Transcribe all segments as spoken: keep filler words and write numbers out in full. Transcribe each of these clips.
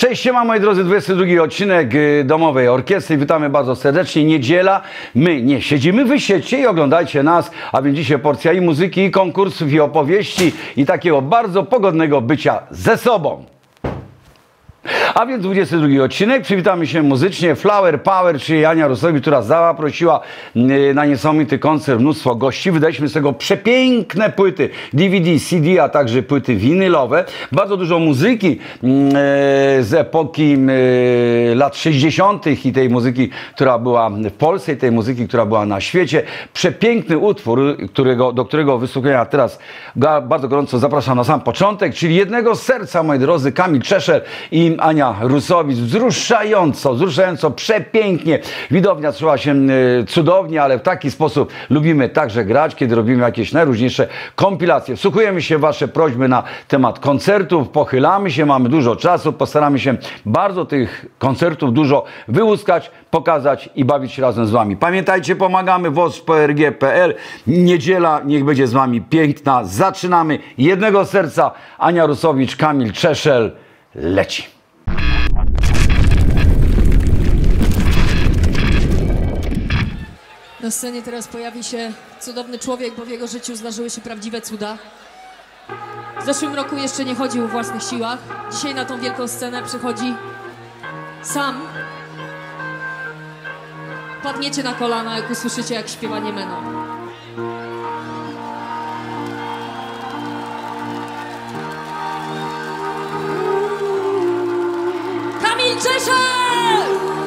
Cześć, siema moi drodzy, dwudziesty drugi odcinek Domowej Orkiestry. Witamy bardzo serdecznie. Niedziela, my nie siedzimy, wy siedźcie i oglądajcie nas, a więc dzisiaj porcja i muzyki, i konkursów, i opowieści, i takiego bardzo pogodnego bycia ze sobą. A więc dwudziesty drugi odcinek, przywitamy się muzycznie. Flower Power, czyli Ania Rusowicz, która zaprosiła na niesamowity koncert mnóstwo gości. Wydaliśmy z tego przepiękne płyty D V D, C D, a także płyty winylowe. Bardzo dużo muzyki z epoki lat sześćdziesiątych i tej muzyki, która była w Polsce, i tej muzyki, która była na świecie. Przepiękny utwór, którego, do którego wysłuchania teraz bardzo gorąco zapraszam na sam początek, czyli Jednego z serca, moi drodzy, Kamil Czeszel i Ania Rusowicz. Wzruszająco, wzruszająco, przepięknie. Widownia trzyma się y, cudownie, ale w taki sposób lubimy także grać, kiedy robimy jakieś najróżniejsze kompilacje. Wsłuchujemy się w wasze prośby na temat koncertów, pochylamy się, mamy dużo czasu, postaramy się bardzo tych koncertów dużo wyłuskać, pokazać i bawić się razem z wami. Pamiętajcie, pomagamy w o s p r g kropka p l. Niedziela niech będzie z wami piękna. Zaczynamy. Jednego serca, Ania Rusowicz, Kamil Czeszel. Leci. Na scenie teraz pojawi się cudowny człowiek, bo w jego życiu zdarzyły się prawdziwe cuda. W zeszłym roku jeszcze nie chodził o własnych siłach. Dzisiaj na tą wielką scenę przychodzi sam. Padniecie na kolana, jak usłyszycie, jak śpiewa Niemeno. Kamil Czeszel!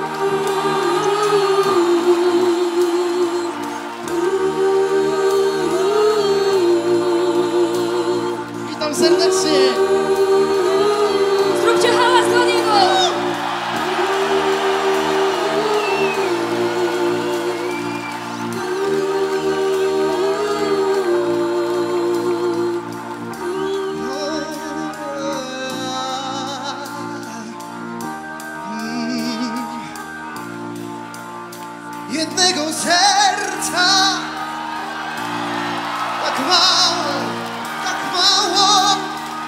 Witam serdecznie! Zróbcie hałas dla niego! Jednego serca, tak mało, tak mało.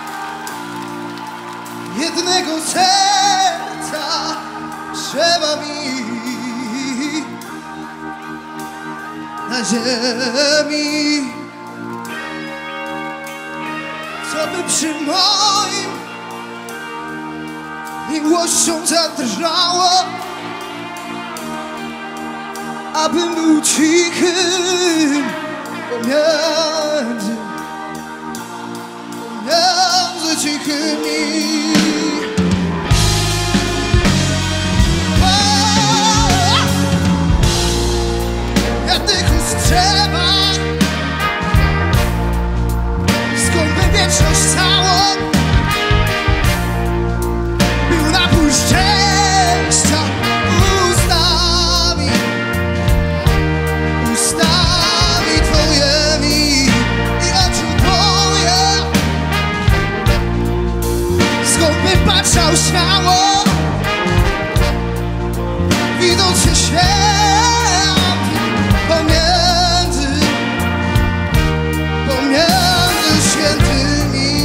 Jednego serca trzeba mi na ziemi, co by przy moim miłością zadrżało, abym był cichym pomiędzy, pomiędzy cichymi. Ja tych ust trzeba, skąd by wieczność całą był napój szczęścia ustami. Ustami twoimi i oczu twoje, skąd by patrzał śmiało, widząc się świat pomiędzy, pomiędzy świętymi.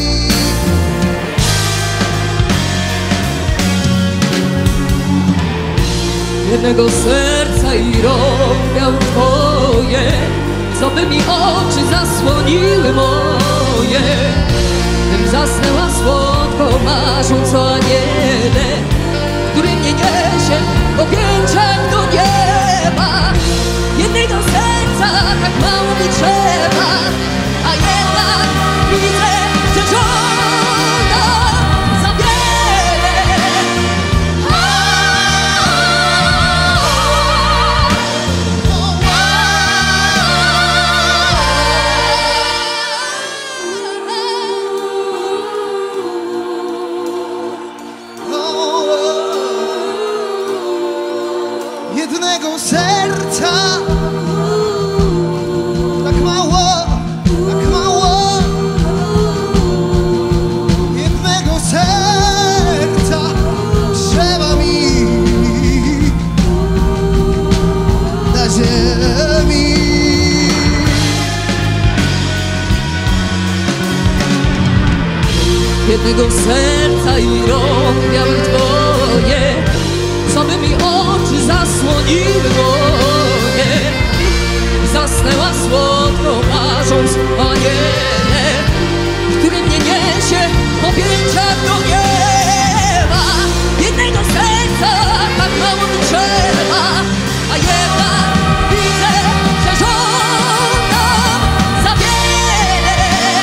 Jednego serca i rąk miał twoje, co by mi oczy zasłoniły moje, bym zasnęła słodko, marząc o aniele, który mnie niesie w objęciach do nieba. Jednego serca tak mało mi trzeba, a jednak widzę, że żąda za wiele. Jednego serca, tak mało, tak mało. Jednego serca trzeba mi na ziemi. Jednego serca daj mi rąk białych twoje, co by mi oczy zasłoniły moje. Zasnęła słodko marząc o aniele, który mnie niesie po pięciach do nieba. Jednego serca tak mało mi trzeba, a jednak widzę, że żądam za wiele.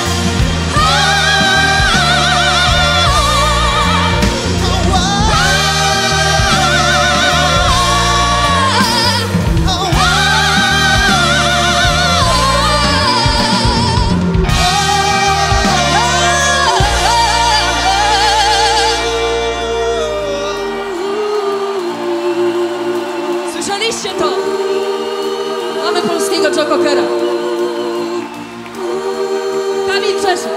Słyszeliście to? Mamy polskiego Joe Cockera. Kamil Czeszek.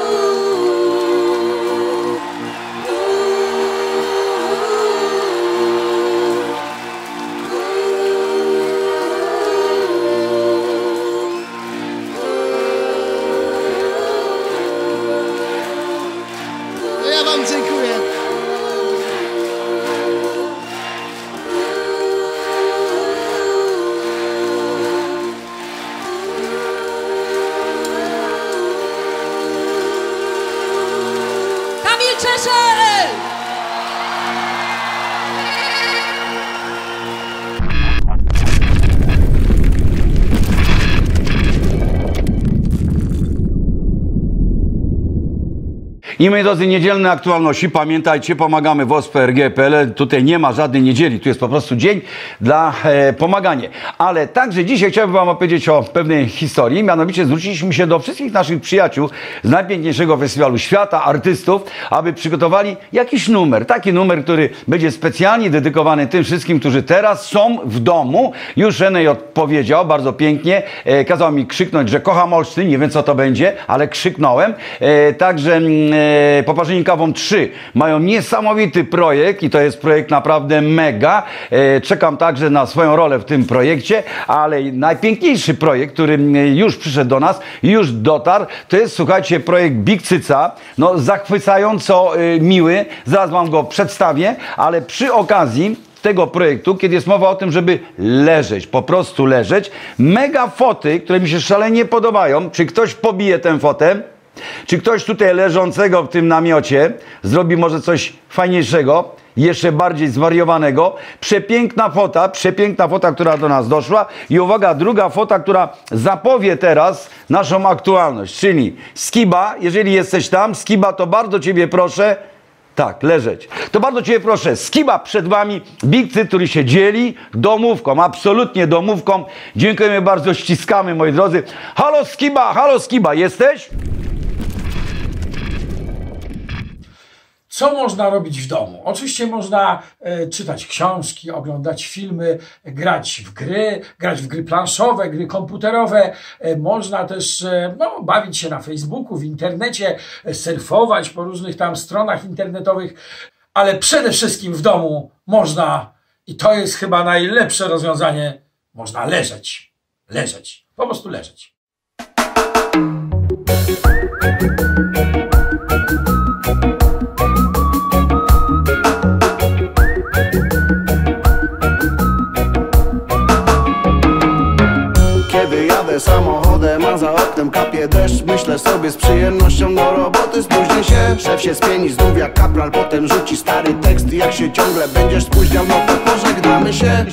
Ja wam dziękuję. Kamil Czeszek! I moi drodzy, niedzielne aktualności. Pamiętajcie, pomagamy w O S P R G kropka P L. Tutaj nie ma żadnej niedzieli, tu jest po prostu dzień dla e, pomagania. Ale także dzisiaj chciałbym wam opowiedzieć o pewnej historii. Mianowicie zwróciliśmy się do wszystkich naszych przyjaciół z najpiękniejszego festiwalu świata, artystów, aby przygotowali jakiś numer. Taki numer, który będzie specjalnie dedykowany tym wszystkim, którzy teraz są w domu. Już Enej odpowiedział bardzo pięknie. E, kazał mi krzyknąć, że kocham Olsztyn. Nie wiem, co to będzie, ale krzyknąłem. E, także e, Poparzyńnikawą trzy mają niesamowity projekt i to jest projekt naprawdę mega. E, czekam także na swoją rolę w tym projekcie, ale najpiękniejszy projekt, który już przyszedł do nas, już dotarł, to jest, słuchajcie, projekt Big Cyca. No, zachwycająco e, miły. Zaraz wam go przedstawię, ale przy okazji tego projektu, kiedy jest mowa o tym, żeby leżeć, po prostu leżeć, mega foty, które mi się szalenie podobają. Czy ktoś pobije tę fotę? Czy ktoś tutaj leżącego w tym namiocie zrobi może coś fajniejszego, jeszcze bardziej zwariowanego? Przepiękna fota, przepiękna fota, która do nas doszła. I uwaga, druga fota, która zapowie teraz naszą aktualność, czyli Skiba, jeżeli jesteś tam, Skiba, to bardzo ciebie proszę, tak, leżeć. To bardzo ciebie proszę, Skiba przed wami, Big Cyt, który się dzieli domówką, absolutnie domówką. Dziękujemy bardzo, ściskamy, moi drodzy. Halo Skiba, halo Skiba, jesteś? Co można robić w domu? Oczywiście można e, czytać książki, oglądać filmy, grać w gry, grać w gry planszowe, gry komputerowe. E, można też e, no, bawić się na Facebooku, w internecie, e, surfować po różnych tam stronach internetowych, ale przede wszystkim w domu można, i to jest chyba najlepsze rozwiązanie, można leżeć. Leżeć. Po prostu leżeć. Kiedy jadę samochodem, a za oknem kapie deszcz, myślę sobie z przyjemnością do roboty spóźnię się. Szef się spieni znów jak kapral, potem rzuci stary tekst. Jak się ciągle będziesz spóźniał, no to pożegnamy się.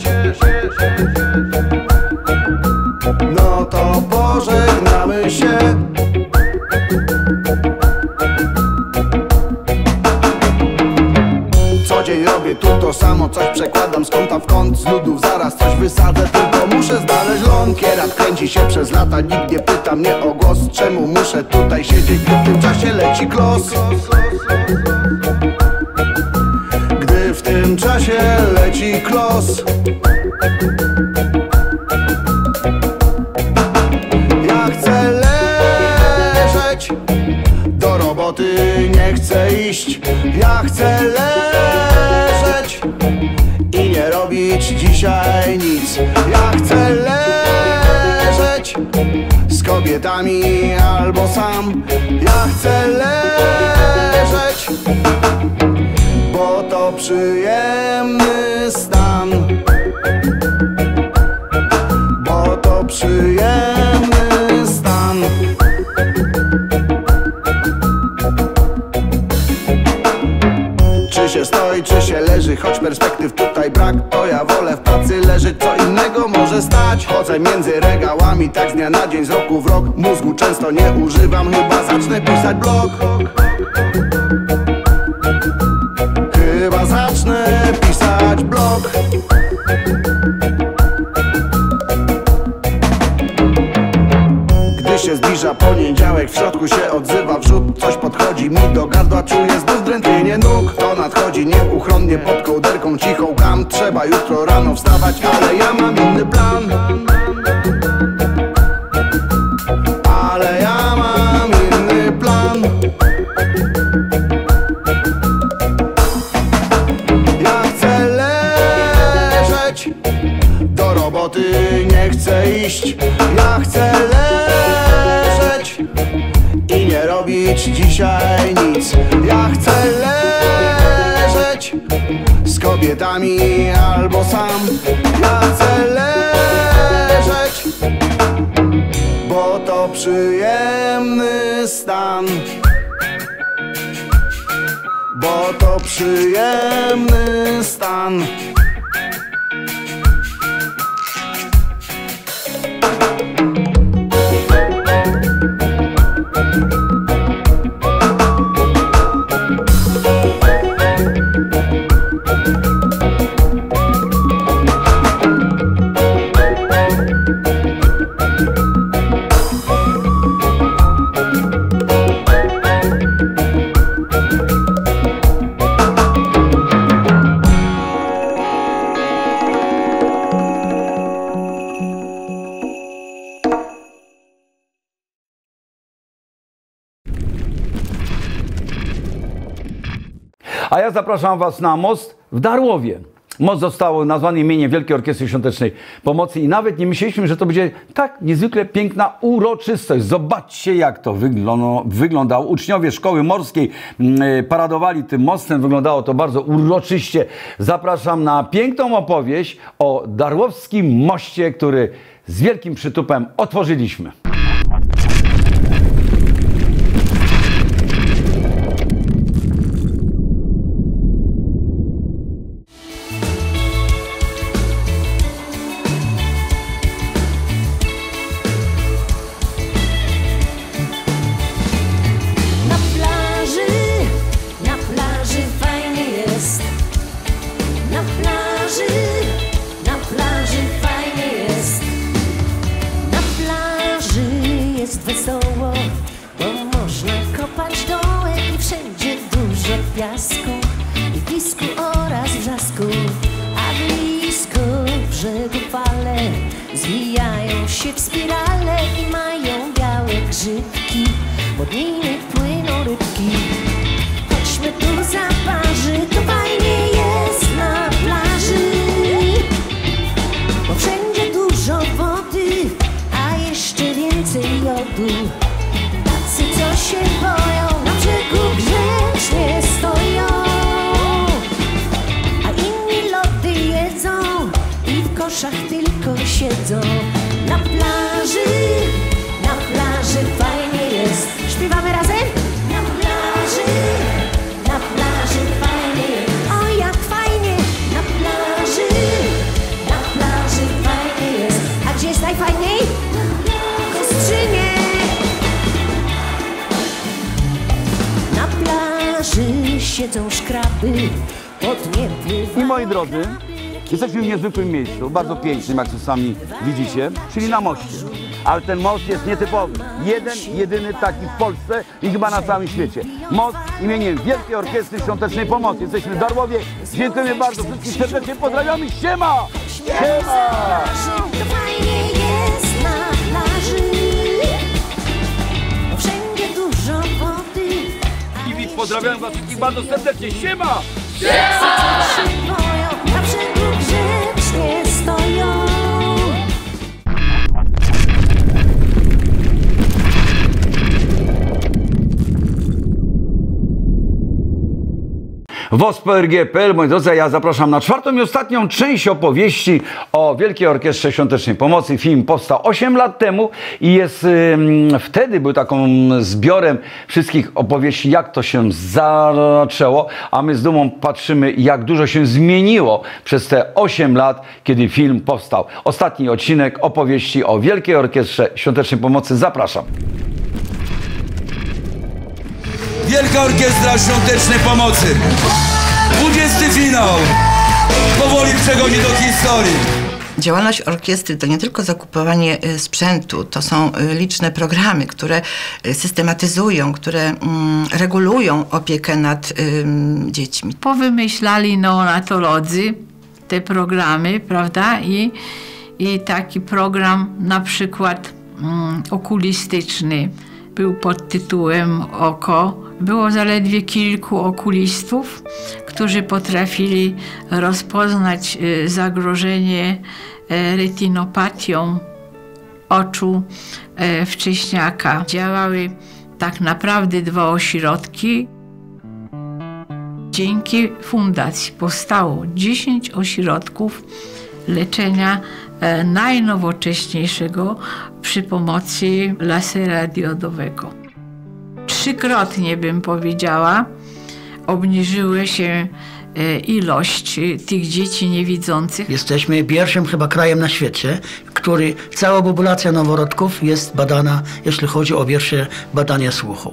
No to pożegnamy się. Co dzień robię tu to samo, coś przekładam z kąta w kąt. Z nudów zaraz coś wysadzę, tylko muszę znaleźć ląd. Kierat kręci się przez lata, nikt nie pyta mnie o głos. Czemu muszę tutaj siedzieć, gdy w tym czasie leci klos? Gdy w tym czasie leci klos. Ja chcę leżeć, do roboty nie chcę iść. Ja chcę leżeć i nie robić dzisiaj nic. Ja chcę leżeć z kobietami albo sam. Ja chcę leżeć to przyjemny stan, bo to przyjemny stan. Czy się stoi, czy się leży, choć perspektyw tutaj brak, to ja wolę w pracy leżeć, co innego może stać. Chodzę między regałami, tak z dnia na dzień, z roku w rok. Mózgu często nie używam, chyba zacznę pisać blog. Chyba zacznę pisać blog. Gdy się zbliża poniedziałek, w środku się odzywa wrzód. Coś podchodzi mi do gardła, czuję znów drętwienie nóg. To nadchodzi nieuchronnie, pod kołderką cicho łkam. Trzeba jutro rano wstawać, ale ja mam inny plan. Ale ja mam inny plan. Ja chcę leżeć, do roboty nie chcę iść. Ja chcę leżeć i nie robić dzisiaj nic. Ja chcę leżeć z kobietami albo sam. Ja chcę leżeć, bo to przyjemny stan, bo to przyjemny stan. A ja zapraszam Was na most w Darłowie. Most został nazwany imieniem Wielkiej Orkiestry Świątecznej Pomocy i nawet nie myśleliśmy, że to będzie tak niezwykle piękna uroczystość. Zobaczcie, jak to wyglądało. Uczniowie szkoły morskiej paradowali tym mostem. Wyglądało to bardzo uroczyście. Zapraszam na piękną opowieść o darłowskim moście, który z wielkim przytupem otworzyliśmy. Wesoło, bo można kopać dołek i wszędzie dużo piasku i pisku oraz wrzasku, a blisko brzegu fale zwijają się w spirale i mają białe grzybki, pod nimi płyną rybki. Chodźmy tu za parzy, to fajnie jest na plaży, bo wszędzie dużo wody, a jeszcze więcej jodu. Tacy, co się boją, na brzegu grzecznie stoją, a inni lody jedzą i w koszach tylko siedzą. Na plaży, na plaży fajnie jest. Śpiewamy razem? Na plaży, na plaży fajnie jest. O, jak fajnie! Na plaży, na plaży fajnie jest. A gdzie jest najfajniej? Kostrzynie. Na plaży siedzą szkraby pod niebem. I moi drodzy, jesteśmy w niezwykłym miejscu, bardzo pięknym, jak tu sami widzicie, czyli na moście. Ale ten most jest nietypowy. Jeden, jedyny taki w Polsce i chyba na całym świecie. Most imieniem Wielkiej Orkiestry Świątecznej Pomocy. Jesteśmy w Darłowie. Dziękujemy bardzo. Wszystkich serdecznie pozdrawiamy. Siema! Siema! To fajnie jest na plaży, bo wszędzie dużo wody. I widz, pozdrawiam Was wszystkich bardzo serdecznie. Siema! Tacy, co się boją, na brzegu grzecznie stoją. w o s p r g kropka p l. Moi drodzy, ja zapraszam na czwartą i ostatnią część opowieści o Wielkiej Orkiestrze Świątecznej Pomocy. Film powstał osiem lat temu i jest ym, wtedy był taką zbiorem wszystkich opowieści, jak to się zaczęło, a my z dumą patrzymy, jak dużo się zmieniło przez te osiem lat, kiedy film powstał. Ostatni odcinek opowieści o Wielkiej Orkiestrze Świątecznej Pomocy. Zapraszam. Wielka Orkiestra Świątecznej Pomocy. dwudziesty finał. Powoli przechodzi do historii. Działalność orkiestry to nie tylko zakupowanie sprzętu, to są liczne programy, które systematyzują, które mm, regulują opiekę nad ym, dziećmi. Powymyślali neonatolodzy te programy, prawda? I, i taki program na przykład mm, okulistyczny był pod tytułem Oko. Było zaledwie kilku okulistów, którzy potrafili rozpoznać zagrożenie retinopatią oczu wcześniaka. Działały tak naprawdę dwa ośrodki. Dzięki fundacji powstało dziesięć ośrodków leczenia najnowocześniejszego przy pomocy lasera diodowego. Trzykrotnie, bym powiedziała, obniżyła się ilość tych dzieci niewidzących. Jesteśmy pierwszym chyba krajem na świecie, który cała populacja noworodków jest badana, jeśli chodzi o pierwsze badanie słuchu.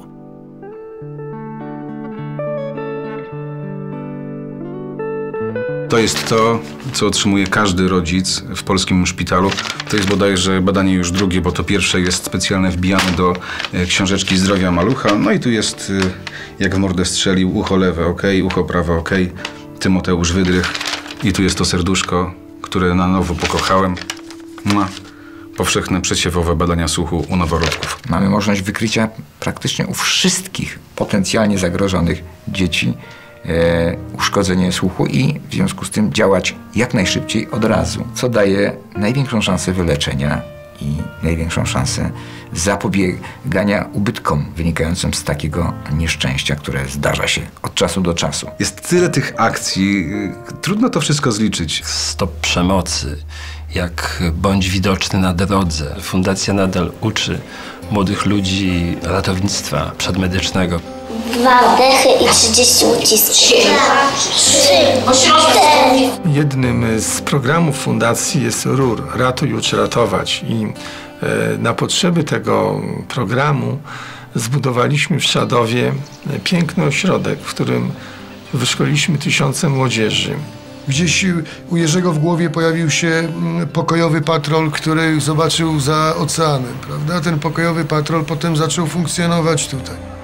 To jest to, co otrzymuje każdy rodzic w polskim szpitalu. To jest bodajże badanie już drugie, bo to pierwsze jest specjalne wbijane do książeczki zdrowia malucha. No i tu jest, jak w mordę strzelił, ucho lewe ok, ucho prawe ok, Tymoteusz Wydrych. I tu jest to serduszko, które na nowo pokochałem. No, powszechne przesiewowe badania słuchu u noworodków. Mamy możliwość wykrycia praktycznie u wszystkich potencjalnie zagrożonych dzieci E, uszkodzenie słuchu i w związku z tym działać jak najszybciej od razu, co daje największą szansę wyleczenia i największą szansę zapobiegania ubytkom wynikającym z takiego nieszczęścia, które zdarza się od czasu do czasu. Jest tyle tych akcji, trudno to wszystko zliczyć. Stop przemocy, jak bądź widoczny na drodze. Fundacja nadal uczy młodych ludzi ratownictwa przedmedycznego. Dwa wdechy i trzydzieści ucisków. Trzy. Jednym z programów fundacji jest R U R, Ratuj, ucz ratować. I e, na potrzeby tego programu zbudowaliśmy w Szadowie piękny ośrodek, w którym wyszkoliliśmy tysiące młodzieży. Gdzieś u Jerzego w głowie pojawił się pokojowy patrol, który zobaczył za oceanem, prawda? Ten pokojowy patrol potem zaczął funkcjonować tutaj.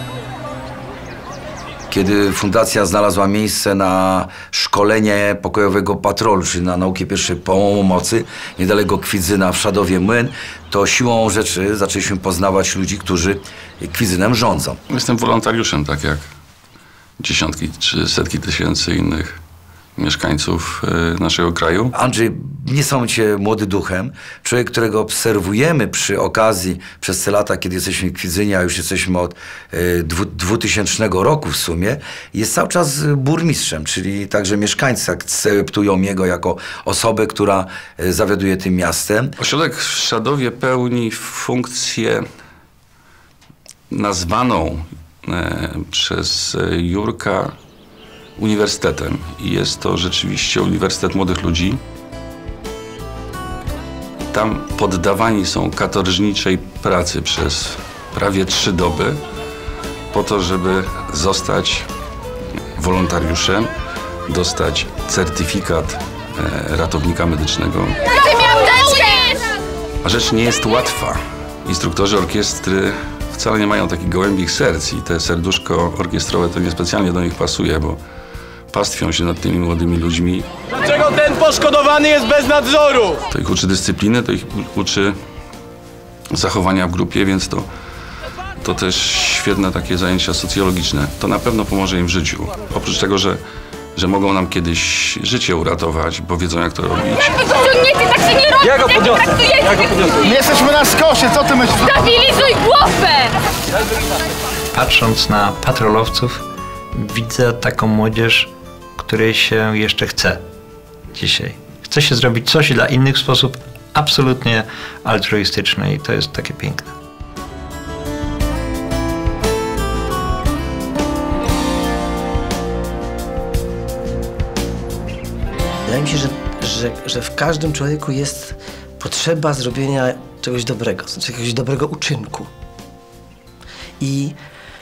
Kiedy fundacja znalazła miejsce na szkolenie pokojowego patrolu, czyli na naukę pierwszej pomocy, niedaleko Kwidzyna w Szadowie Młyn, to siłą rzeczy zaczęliśmy poznawać ludzi, którzy Kwidzynem rządzą. Jestem wolontariuszem, tak jak dziesiątki czy setki tysięcy innych mieszkańców naszego kraju. Andrzej, niesamowicie młody duchem, człowiek, którego obserwujemy przy okazji przez te lata, kiedy jesteśmy w Kwidzynie, a już jesteśmy od dwutysięcznego roku w sumie, jest cały czas burmistrzem, czyli także mieszkańcy akceptują jego jako osobę, która zawiaduje tym miastem. Ośrodek w Szadowie pełni funkcję nazwaną e, przez Jurka uniwersytetem i jest to rzeczywiście Uniwersytet Młodych Ludzi. Tam poddawani są katorżniczej pracy przez prawie trzy doby po to, żeby zostać wolontariuszem, dostać certyfikat e, ratownika medycznego. A rzecz nie jest łatwa. Instruktorzy orkiestry wcale nie mają takich gołębich serc i te serduszko orkiestrowe to niespecjalnie do nich pasuje, bo pastwią się nad tymi młodymi ludźmi. Dlaczego ten poszkodowany jest bez nadzoru? To ich uczy dyscypliny, to ich uczy zachowania w grupie, więc to, to też świetne takie zajęcia socjologiczne. To na pewno pomoże im w życiu. Oprócz tego, że, że mogą nam kiedyś życie uratować, bo wiedzą, jak to robić. Tak się nie robi! Ja go podniosę! Ja go podniosę! My jesteśmy na skosie, co ty myślisz? Stabilizuj głowę! Patrząc na patrolowców, widzę taką młodzież, której się jeszcze chce dzisiaj. Chce się zrobić coś dla innych w sposób absolutnie altruistyczny i to jest takie piękne. Wydaje mi się, że, że, że w każdym człowieku jest potrzeba zrobienia czegoś dobrego, znaczy jakiegoś dobrego uczynku. I,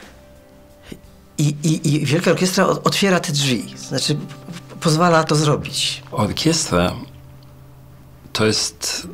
i, i, i Wielka Orkiestra otwiera te drzwi, znaczy pozwala to zrobić. Orkiestra to jest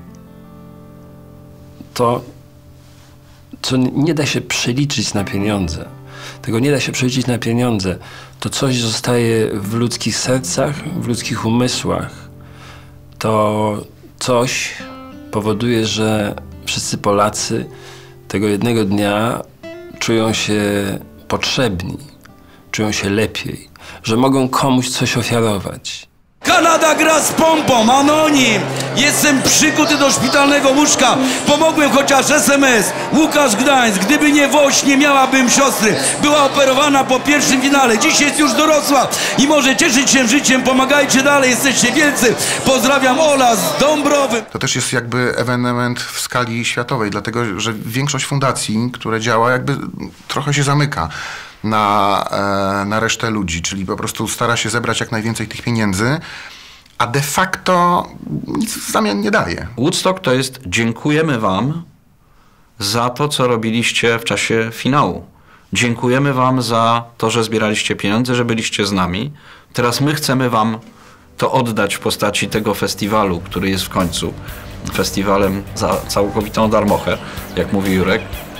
to, co nie da się przeliczyć na pieniądze. Tego nie da się przeliczyć na pieniądze. To coś zostaje w ludzkich sercach, w ludzkich umysłach. To coś powoduje, że wszyscy Polacy tego jednego dnia czują się potrzebni, czują się lepiej, że mogą komuś coś ofiarować. Kanada gra z pompą, anonim! Jestem przykuty do szpitalnego łóżka. Pomogłem chociaż S M S. Łukasz Gdańsk, gdyby nie Woś, nie miałabym siostry. Była operowana po pierwszym finale. Dziś jest już dorosła i może cieszyć się życiem. Pomagajcie dalej, jesteście wielcy. Pozdrawiam, Ola z Dąbrowy. To też jest jakby ewenement w skali światowej, dlatego że większość fundacji, które działa, jakby trochę się zamyka na, na resztę ludzi, czyli po prostu stara się zebrać jak najwięcej tych pieniędzy, a de facto nic w zamian nie daje. Woodstock to jest dziękujemy wam za to, co robiliście w czasie finału. Dziękujemy wam za to, że zbieraliście pieniądze, że byliście z nami. Teraz my chcemy wam to oddać w postaci tego festiwalu, który jest w końcu festiwalem za całkowitą darmochę, jak mówi Jurek.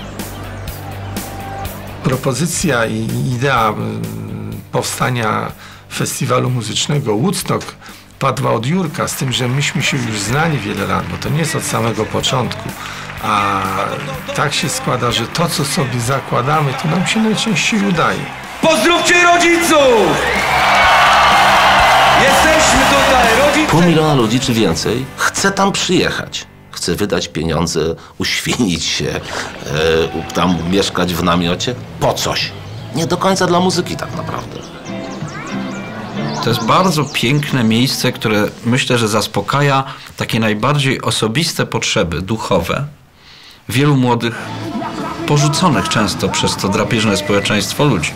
Propozycja i idea powstania festiwalu muzycznego Woodstock padła od Jurka, z tym, że myśmy się już znali wiele lat, bo to nie jest od samego początku. A tak się składa, że to, co sobie zakładamy, to nam się najczęściej udaje. Pozdrówcie rodziców! Jesteśmy tutaj, rodzice! Pół miliona ludzi czy więcej chce tam przyjechać. Chce wydać pieniądze, uświnić się, e, tam mieszkać w namiocie. Po coś. Nie do końca dla muzyki tak naprawdę. To jest bardzo piękne miejsce, które myślę, że zaspokaja takie najbardziej osobiste potrzeby duchowe wielu młodych, porzuconych często przez to drapieżne społeczeństwo ludzi.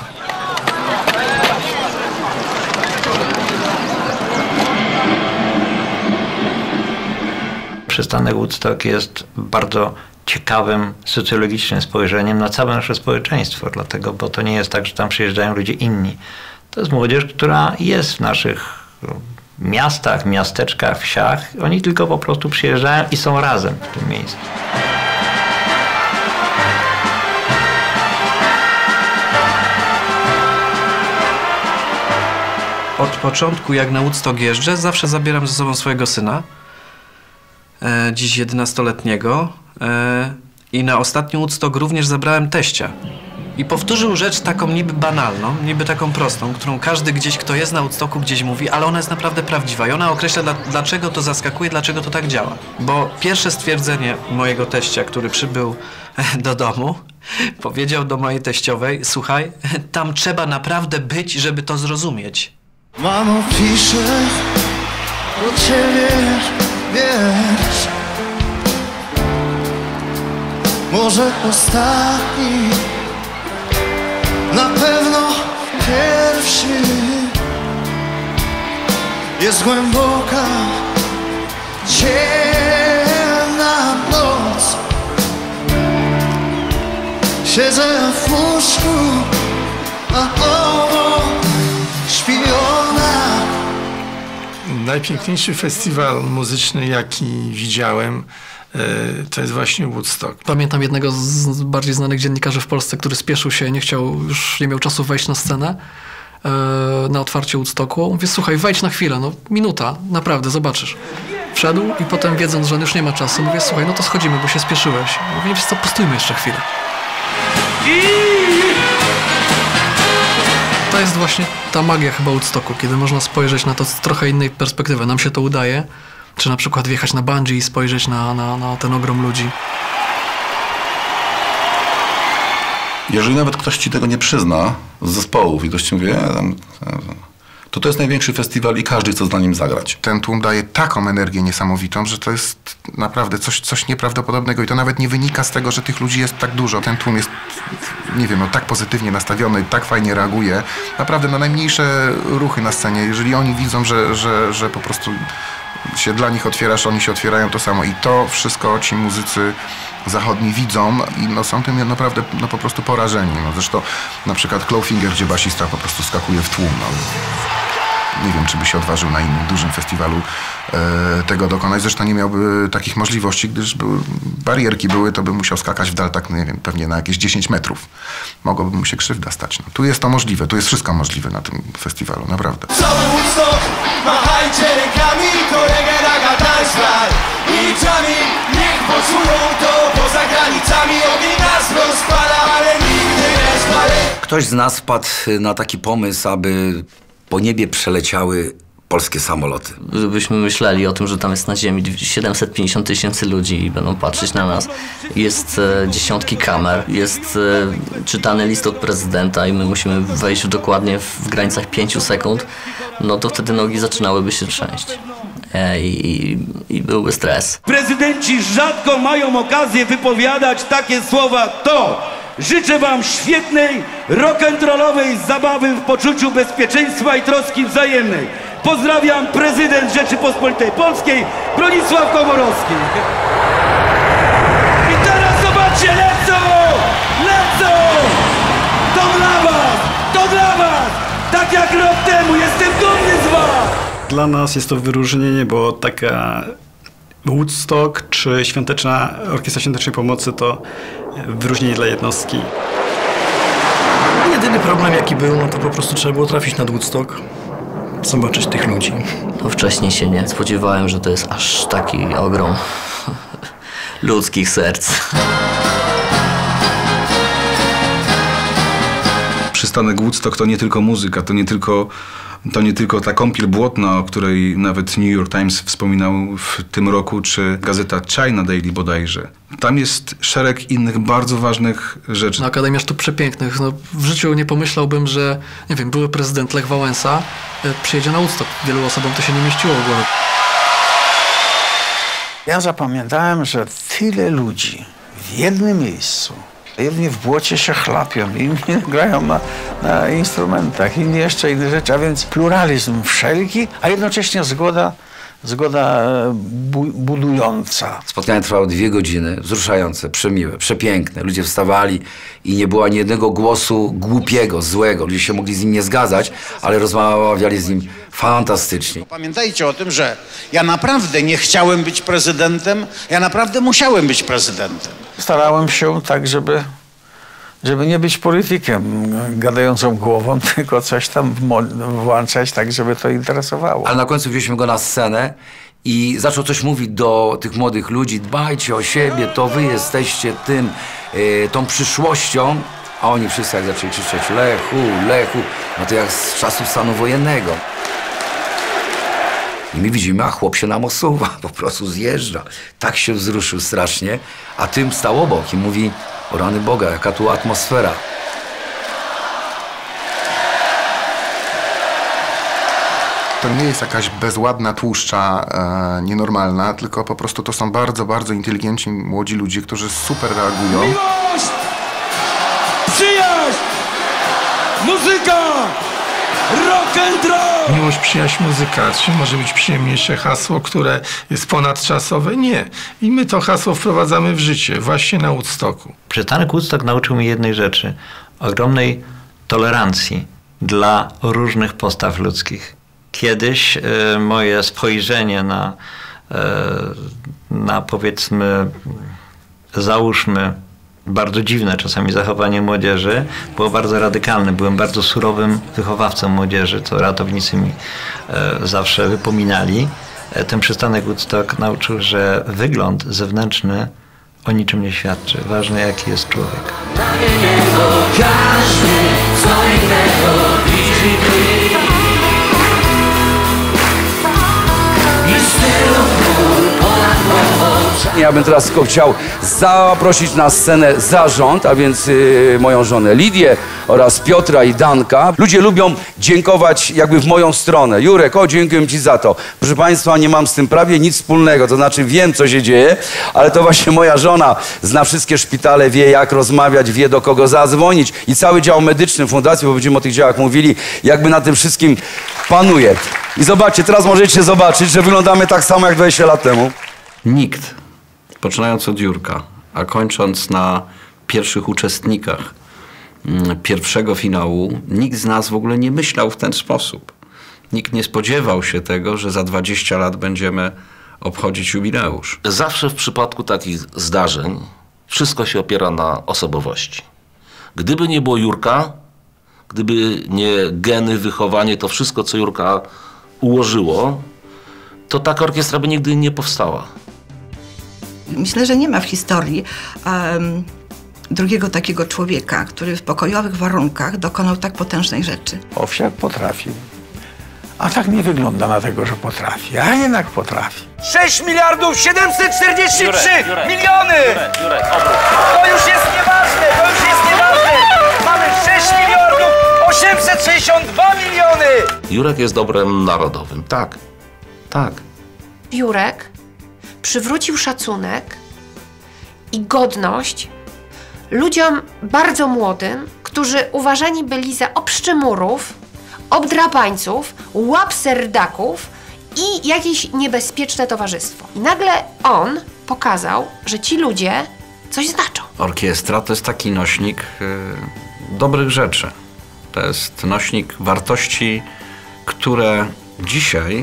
Przystanek Woodstock jest bardzo ciekawym, socjologicznym spojrzeniem na całe nasze społeczeństwo, dlatego, bo to nie jest tak, że tam przyjeżdżają ludzie inni. To jest młodzież, która jest w naszych miastach, miasteczkach, wsiach. Oni tylko po prostu przyjeżdżają i są razem w tym miejscu. Od początku, jak na Woodstock jeżdżę, zawsze zabieram ze sobą swojego syna, e, dziś jedenastoletniego, e, i na ostatni Woodstock również zabrałem teścia. I powtórzył rzecz taką niby banalną, niby taką prostą, którą każdy gdzieś, kto jest na Woodstocku, gdzieś mówi, ale ona jest naprawdę prawdziwa i ona określa, dla, dlaczego to zaskakuje, dlaczego to tak działa. Bo pierwsze stwierdzenie mojego teścia, który przybył do domu, powiedział do mojej teściowej: słuchaj, tam trzeba naprawdę być, żeby to zrozumieć. Mamo, piszę do ciebie, wiesz, może ostatni, na pewno pierwszy. Jest głęboka, ciemna noc. Siedzę w łóżku, a ono śpi ona. Najpiękniejszy festiwal muzyczny, jaki widziałem, to jest właśnie Woodstock. Pamiętam jednego z bardziej znanych dziennikarzy w Polsce, który spieszył się, nie chciał, już nie miał czasu wejść na scenę na otwarcie Woodstocku. Mówię: słuchaj, wejdź na chwilę, no minuta, naprawdę, zobaczysz. Wszedł i potem, wiedząc, że on już nie ma czasu, mówię: słuchaj, no to schodzimy, bo się spieszyłeś. Mówię: wiesz co, postójmy jeszcze chwilę. To jest właśnie ta magia chyba Woodstocku, kiedy można spojrzeć na to z trochę innej perspektywy. Nam się to udaje. Czy na przykład wjechać na bungee i spojrzeć na, na, na ten ogrom ludzi. Jeżeli nawet ktoś ci tego nie przyzna z zespołów i ktoś ci mówi, e, tam, to to jest największy festiwal i każdy chce na nim zagrać. Ten tłum daje taką energię niesamowitą, że to jest naprawdę coś, coś nieprawdopodobnego i to nawet nie wynika z tego, że tych ludzi jest tak dużo. Ten tłum jest, nie wiem, no, tak pozytywnie nastawiony, tak fajnie reaguje. Naprawdę na najmniejsze ruchy na scenie, jeżeli oni widzą, że, że, że po prostu się dla nich otwierasz, oni się otwierają to samo i to wszystko ci muzycy zachodni widzą i no, są tym naprawdę no, po prostu porażeni. No, zresztą na przykład Clawfinger, gdzie basista po prostu skakuje w tłum. No. Nie wiem, czy by się odważył na innym dużym festiwalu e, tego dokonać. Zresztą nie miałby takich możliwości, gdyż były, barierki były, to by musiał skakać w dal tak, nie wiem, pewnie na jakieś dziesięć metrów. Mogłoby mu się krzywda stać. No, tu jest to możliwe, tu jest wszystko możliwe na tym festiwalu, naprawdę. Cały Woodstock, machajcie rękami, to reggae, raga, tańcz, milczami, niech poczują to poza granicami, ogień nas rozpala, ale nigdy nie spali. Ktoś z nas wpadł na taki pomysł, aby po niebie przeleciały polskie samoloty. Gdybyśmy myśleli o tym, że tam jest na ziemi siedemset pięćdziesiąt tysięcy ludzi i będą patrzeć na nas. Jest e, dziesiątki kamer, jest e, czytany list od prezydenta i my musimy wejść dokładnie w, w granicach pięciu sekund, no to wtedy nogi zaczynałyby się trzęść. E, i, I byłby stres. Prezydenci rzadko mają okazję wypowiadać takie słowa to życzę wam świetnej, rock'n'rollowej zabawy w poczuciu bezpieczeństwa i troski wzajemnej. Pozdrawiam, prezydent Rzeczypospolitej Polskiej, Bronisław Komorowski. I teraz zobaczcie, lecą! Lecą! To dla was! To dla was! Tak jak rok temu, jestem dumny z was! Dla nas jest to wyróżnienie, bo taka Woodstock czy Świąteczna Orkiestra Świątecznej Pomocy to wyróżnienie dla jednostki. Jedyny problem jaki był, no to po prostu trzeba było trafić na Woodstock, zobaczyć tych ludzi. No wcześniej się nie spodziewałem, że to jest aż taki ogrom ludzkich serc. Przystanek Woodstock to nie tylko muzyka, to nie tylko, to nie tylko ta kąpiel błotna, o której nawet New York Times wspominał w tym roku, czy gazeta China Daily bodajże. Tam jest szereg innych bardzo ważnych rzeczy. No, Akademia Sztuk Przepięknych. No, w życiu nie pomyślałbym, że nie wiem, były prezydent Lech Wałęsa y, przyjedzie na Woodstock. Wielu osobom to się nie mieściło w głowie. Ja zapamiętałem, że tyle ludzi w jednym miejscu. Jedni w błocie się chlapią, inni grają na, na instrumentach, inni jeszcze inne rzeczy, a więc pluralizm wszelki, a jednocześnie zgoda, zgoda bu budująca. Spotkanie trwało dwie godziny, wzruszające, przemiłe, przepiękne. Ludzie wstawali i nie było ani jednego głosu głupiego, złego. Ludzie się mogli z nim nie zgadzać, ale rozmawiali z nim fantastycznie. Pamiętajcie o tym, że ja naprawdę nie chciałem być prezydentem, ja naprawdę musiałem być prezydentem. Starałem się tak, żeby, żeby nie być politykiem gadającą głową, tylko coś tam włączać tak, żeby to interesowało. Ale na końcu wzięliśmy go na scenę i zaczął coś mówić do tych młodych ludzi. Dbajcie o siebie, to wy jesteście tym, yy, tą przyszłością. A oni wszyscy jak zaczęli krzyczeć Lechu, Lechu, no to jak z czasów stanu wojennego. I my widzimy, a chłop się nam osuwa, po prostu zjeżdża. Tak się wzruszył strasznie, a tym stał obok i mówi, o rany Boga, jaka tu atmosfera. To nie jest jakaś bezładna tłuszcza e, nienormalna, tylko po prostu to są bardzo, bardzo inteligentni młodzi ludzie, którzy super reagują. Miłość! Przyjaźń! Muzyka! Rock and roll! Miłość, przyjaźń, muzyka. Czy może być przyjemniejsze hasło, które jest ponadczasowe? Nie. I my to hasło wprowadzamy w życie, właśnie na Woodstocku. Przystanek Woodstock nauczył mnie jednej rzeczy. Ogromnej tolerancji dla różnych postaw ludzkich. Kiedyś y, moje spojrzenie na, y, na powiedzmy, załóżmy, bardzo dziwne czasami zachowanie młodzieży było bardzo radykalne. Byłem bardzo surowym wychowawcą młodzieży, co ratownicy mi e, zawsze wypominali. E, ten przystanek Woodstock nauczył, że wygląd zewnętrzny o niczym nie świadczy. Ważne, jaki jest człowiek. Każdy co innego widzi i z tyłu ponad głową. serdecznie. Ja bym teraz tylko chciał zaprosić na scenę zarząd, a więc yy, moją żonę Lidię oraz Piotra i Danka. Ludzie lubią dziękować jakby w moją stronę. Jurek, o, dziękuję ci za to. Proszę państwa, nie mam z tym prawie nic wspólnego, to znaczy wiem, co się dzieje, ale to właśnie moja żona zna wszystkie szpitale, wie jak rozmawiać, wie do kogo zadzwonić i cały dział medyczny fundacji, bo będziemy o tych działach mówili, jakby na tym wszystkim panuje. I zobaczcie, teraz możecie zobaczyć, że wyglądamy tak samo jak dwadzieścia lat temu. Nikt, poczynając od Jurka, a kończąc na pierwszych uczestnikach mm, pierwszego finału, nikt z nas w ogóle nie myślał w ten sposób. Nikt nie spodziewał się tego, że za dwadzieścia lat będziemy obchodzić jubileusz. Zawsze w przypadku takich zdarzeń wszystko się opiera na osobowości. Gdyby nie było Jurka, gdyby nie geny, wychowanie, to wszystko, co Jurka ułożyło, to taka orkiestra by nigdy nie powstała. Myślę, że nie ma w historii um, drugiego takiego człowieka, który w pokojowych warunkach dokonał tak potężnej rzeczy. Owsiak potrafił. A tak nie wygląda na tego, że potrafi, a jednak potrafi. sześć miliardów siedemset czterdzieści trzy Jurek, Jurek, miliony! Jurek, Jurek, obróć. To już jest nieważne, to już jest nieważne! Mamy sześć miliardów osiemset sześćdziesiąt dwa miliony! Jurek jest dobrem narodowym, tak, tak. Jurek przywrócił szacunek i godność ludziom bardzo młodym, którzy uważani byli za obszczymurów, obdrapańców, łapserdaków i jakieś niebezpieczne towarzystwo. I nagle on pokazał, że ci ludzie coś znaczą. Orkiestra to jest taki nośnik y, dobrych rzeczy. To jest nośnik wartości, które dzisiaj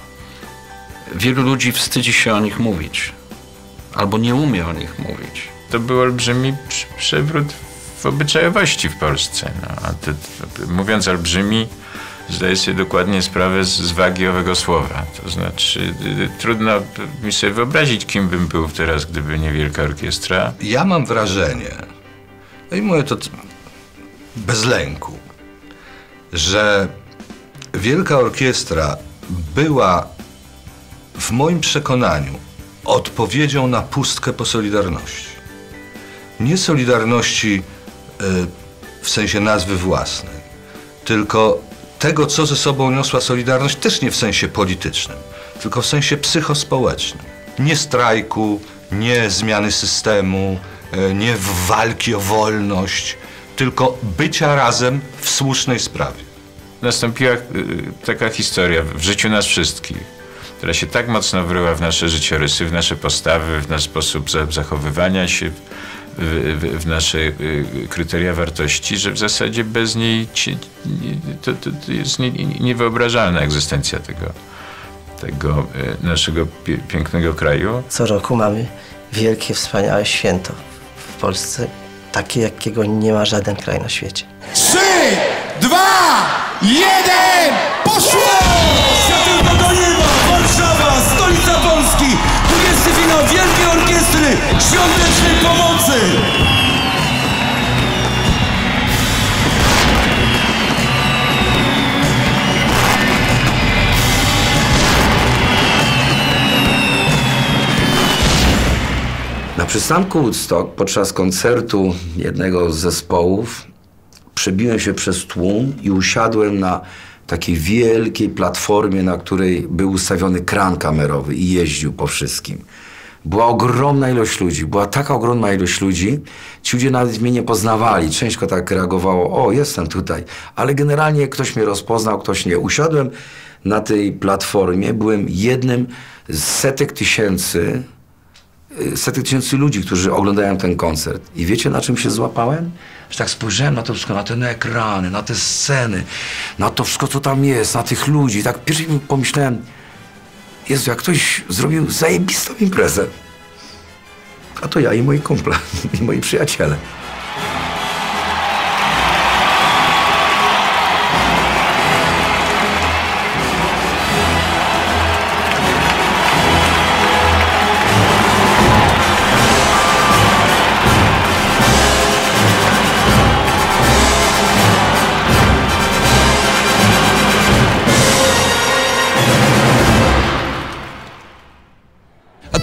wielu ludzi wstydzi się o nich mówić. Albo nie umie o nich mówić. To był olbrzymi przewrót w obyczajowości w Polsce. No, a to, to, mówiąc olbrzymi, zdaję sobie dokładnie sprawę z, z wagi owego słowa. To znaczy, y, trudno mi sobie wyobrazić, kim bym był teraz, gdyby nie wielka orkiestra. Ja mam wrażenie, no i mówię to bez lęku, że wielka orkiestra była w moim przekonaniu odpowiedzią na pustkę po Solidarności. Nie Solidarności y, w sensie nazwy własnej, tylko tego, co ze sobą niosła Solidarność, też nie w sensie politycznym, tylko w sensie psychospołecznym. Nie strajku, nie zmiany systemu, y, nie walki o wolność, tylko bycia razem w słusznej sprawie. Nastąpiła y, taka historia w życiu nas wszystkich, która się tak mocno wryła w nasze życiorysy, w nasze postawy, w nasz sposób zachowywania się, w, w, w nasze y, kryteria wartości, że w zasadzie bez niej ci, to, to, to jest nie, niewyobrażalna egzystencja tego, tego y, naszego pie, pięknego kraju. Co roku mamy wielkie, wspaniałe święto w Polsce, takie jakiego nie ma żaden kraj na świecie. Trzy, dwa, jeden, poszło! Światełko do nieba, Warszawa, stolica Polski, dwudziesty finał Wielkiej Orkiestry Świątecznej Pomocy! Na przystanku Woodstock podczas koncertu jednego z zespołów przebiłem się przez tłum i usiadłem na takiej wielkiej platformie, na której był ustawiony kran kamerowy i jeździł po wszystkim. Była ogromna ilość ludzi, była taka ogromna ilość ludzi, ci ludzie nawet mnie nie poznawali, część tak reagowało, o, jestem tutaj, ale generalnie ktoś mnie rozpoznał, ktoś nie. Usiadłem na tej platformie, byłem jednym z setek tysięcy, setek tysięcy ludzi, którzy oglądają ten koncert. I wiecie, na czym się złapałem? Że tak spojrzałem na to wszystko, na te ekrany, na te sceny, na to wszystko, co tam jest, na tych ludzi. Tak pierwszy pomyślałem, Jezu, jak ktoś zrobił zajebistą imprezę. A to ja i moi kumple, i moi przyjaciele.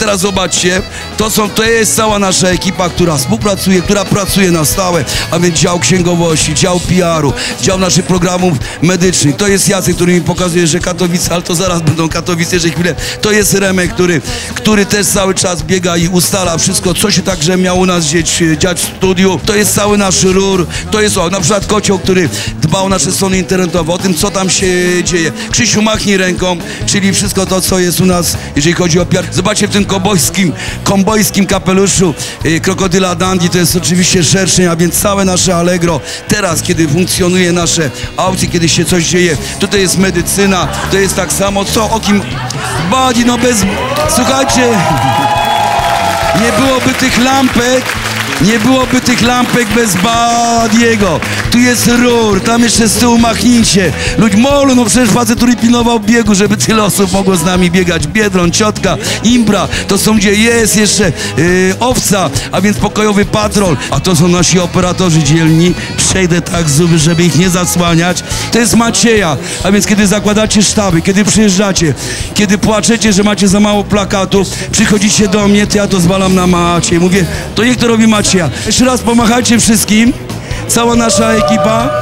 teraz zobaczcie, to, są, to jest cała nasza ekipa, która współpracuje, która pracuje na stałe, a więc dział księgowości, dział P R-u, dział naszych programów medycznych. To jest Jacek, który mi pokazuje, że Katowice, ale to zaraz będą Katowice, że chwilę. To jest Remek, który, który też cały czas biega i ustala wszystko, co się także miało u nas dzieć, dziać w studiu. To jest cały nasz rur, to jest o, na przykład Kocioł, który dba o nasze strony internetowe, o tym, co tam się dzieje. Krzysiu, machnij ręką, czyli wszystko to, co jest u nas, jeżeli chodzi o P R. Zobaczcie w tym kobojskim, kombojskim kapeluszu yy, krokodyla Dandy, to jest oczywiście szerszeń, a więc całe nasze Allegro. Teraz, kiedy funkcjonuje nasze aukcje, kiedy się coś dzieje, tutaj jest medycyna, to jest tak samo, co o kim badzi, no bez... Słuchajcie, nie byłoby tych lampek, nie byłoby tych lampek bez Badiego. Tu jest rur, tam jeszcze z tyłu machnijcie. Ludź molu, no przecież facet, który pilnował biegu, żeby tyle osób mogło z nami biegać. Biedron, ciotka, Imbra, to są gdzie jest jeszcze yy, Owca, a więc pokojowy patrol. A to są nasi operatorzy dzielni. Przejdę tak zuby, żeby ich nie zasłaniać. To jest Macieja, a więc kiedy zakładacie sztaby, kiedy przyjeżdżacie, kiedy płaczecie, że macie za mało plakatów, przychodzicie do mnie, to ja to zwalam na Maciej. Mówię, to niech to robi Macieja. Jeszcze raz pomachajcie wszystkim, cała nasza ekipa.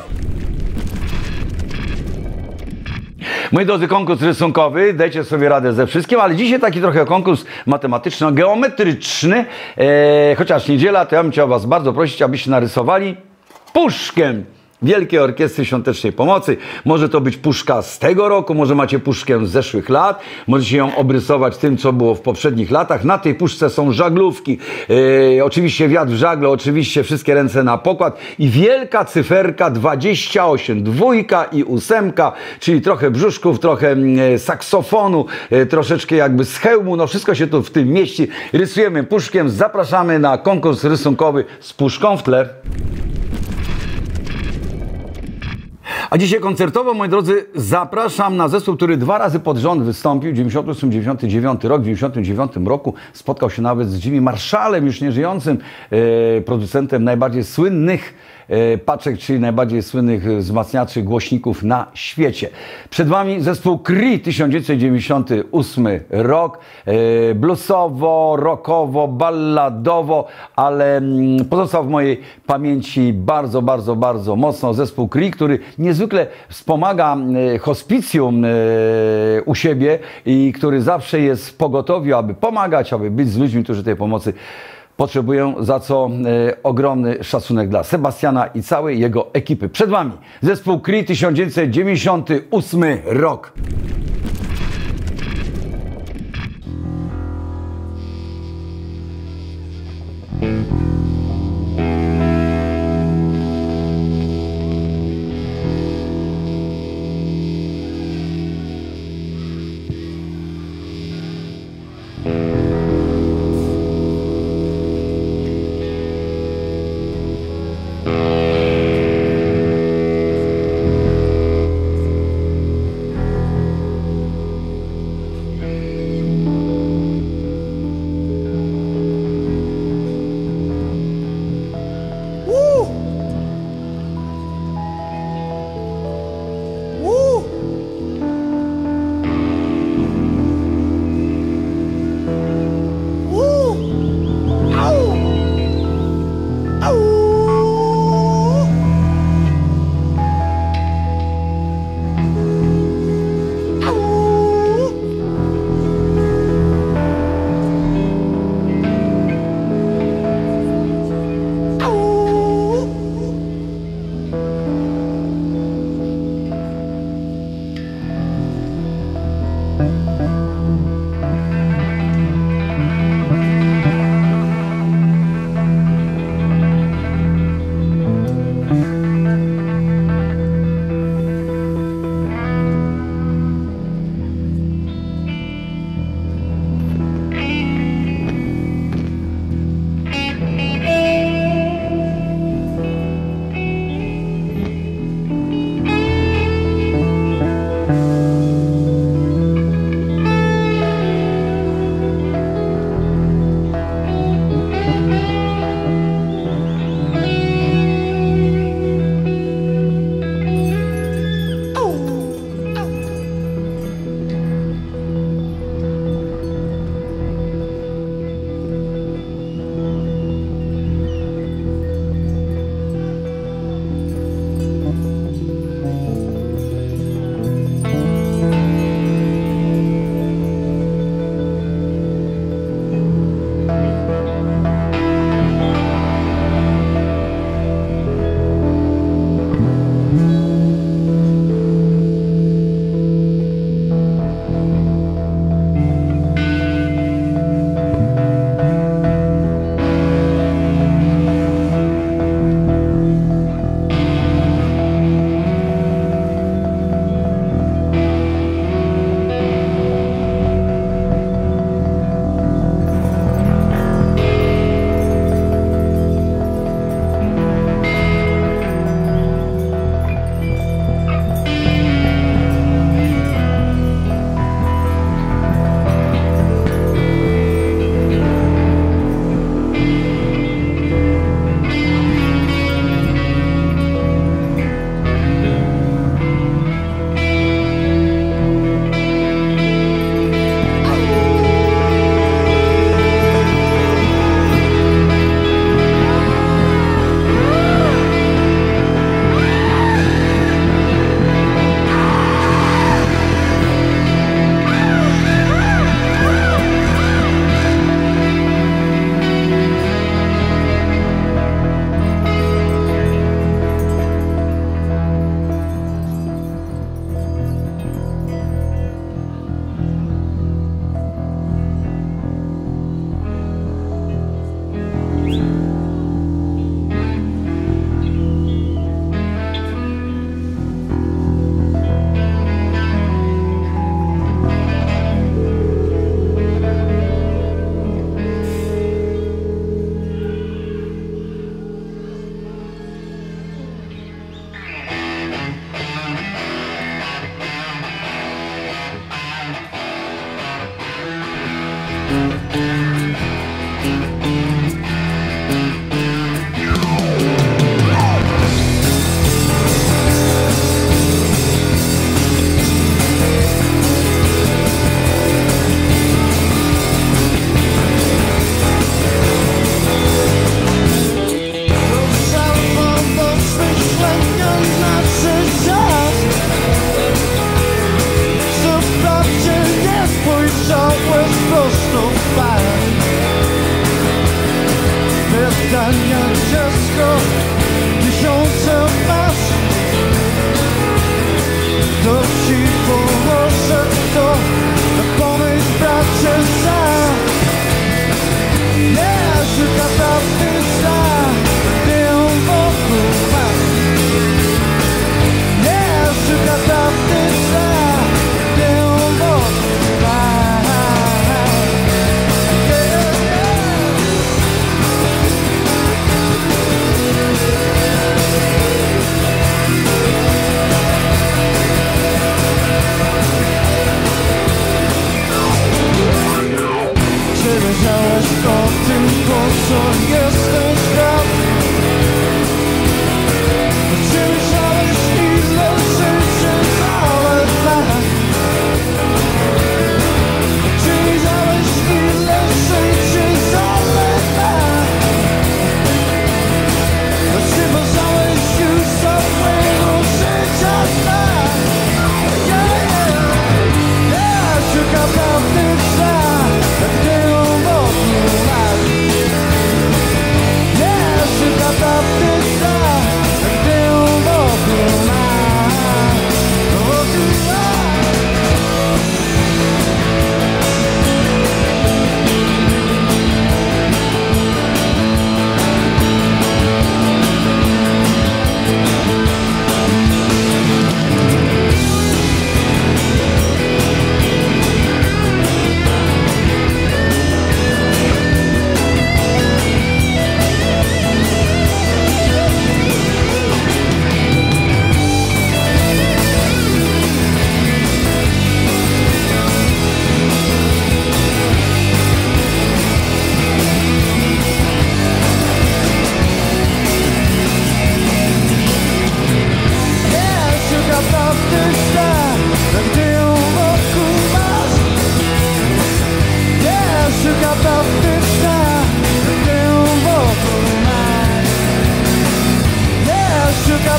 Moi drodzy, konkurs rysunkowy, dajcie sobie radę ze wszystkim, ale dzisiaj taki trochę konkurs matematyczno-geometryczny, e, chociaż niedziela, to ja bym chciał was bardzo prosić, abyście narysowali puszkę Wielkiej Orkiestry Świątecznej Pomocy. Może to być puszka z tego roku, może macie puszkę z zeszłych lat, możecie ją obrysować tym, co było w poprzednich latach. Na tej puszce są żaglówki, yy, oczywiście wiatr w żagle, oczywiście wszystkie ręce na pokład i wielka cyferka dwadzieścia osiem, dwójka i ósemka, czyli trochę brzuszków, trochę yy, saksofonu, yy, troszeczkę jakby z hełmu, no wszystko się tu w tym mieści. Rysujemy puszkę, zapraszamy na konkurs rysunkowy z puszką w tle. A dzisiaj koncertowo, moi drodzy, zapraszam na zespół, który dwa razy pod rząd wystąpił. dziewięćdziesiąty ósmy dziewięćdziesiąty dziewiąty rok. W dziewięćdziesiątym dziewiątym roku spotkał się nawet z Jimmy Marshallem, już nieżyjącym, e, producentem najbardziej słynnych e, paczek, czyli najbardziej słynnych wzmacniaczy głośników na świecie. Przed wami zespół Cree, tysiąc dziewięćset dziewięćdziesiąty ósmy rok. E, bluesowo, rockowo, balladowo, ale mm, pozostał w mojej pamięci bardzo, bardzo, bardzo mocno zespół Cree, który niezwykle wspomaga e, hospicjum e, u siebie i który zawsze jest w pogotowiu, aby pomagać, aby być z ludźmi, którzy tej pomocy potrzebują, za co e, ogromny szacunek dla Sebastiana i całej jego ekipy. Przed wami zespół Cree, tysiąc dziewięćset dziewięćdziesiąty ósmy rok.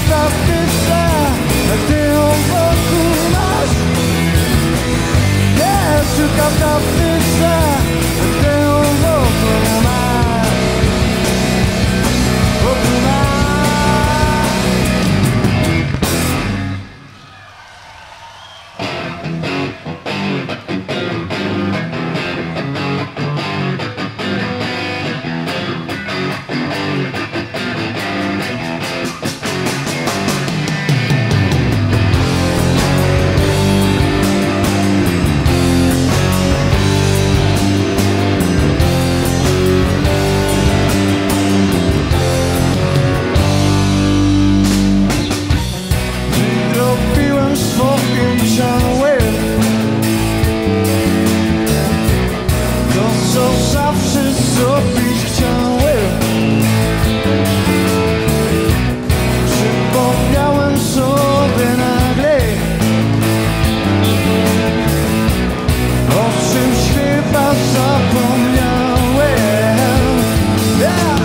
tablica, a ty ją wokół masz. Nie, szukam tablica, a ty ją wokół masz. Wokół masz. Robiłem swoim ciałem to, co zawsze zrobić chciałem. Przypomniałem sobie nagle o czymś chyba zapomniałem. Yeah!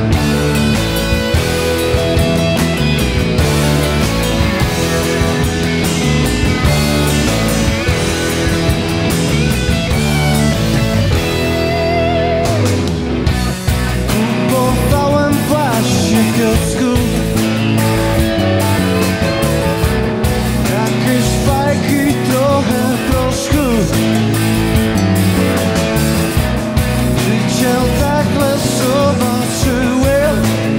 Kupowałem właśnie w kiosku jakieś fajki, trochę proszku. Życie nagle zobaczyłem,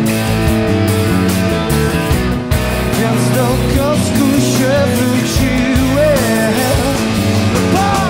więc do kiosku się wróciłem. Pa!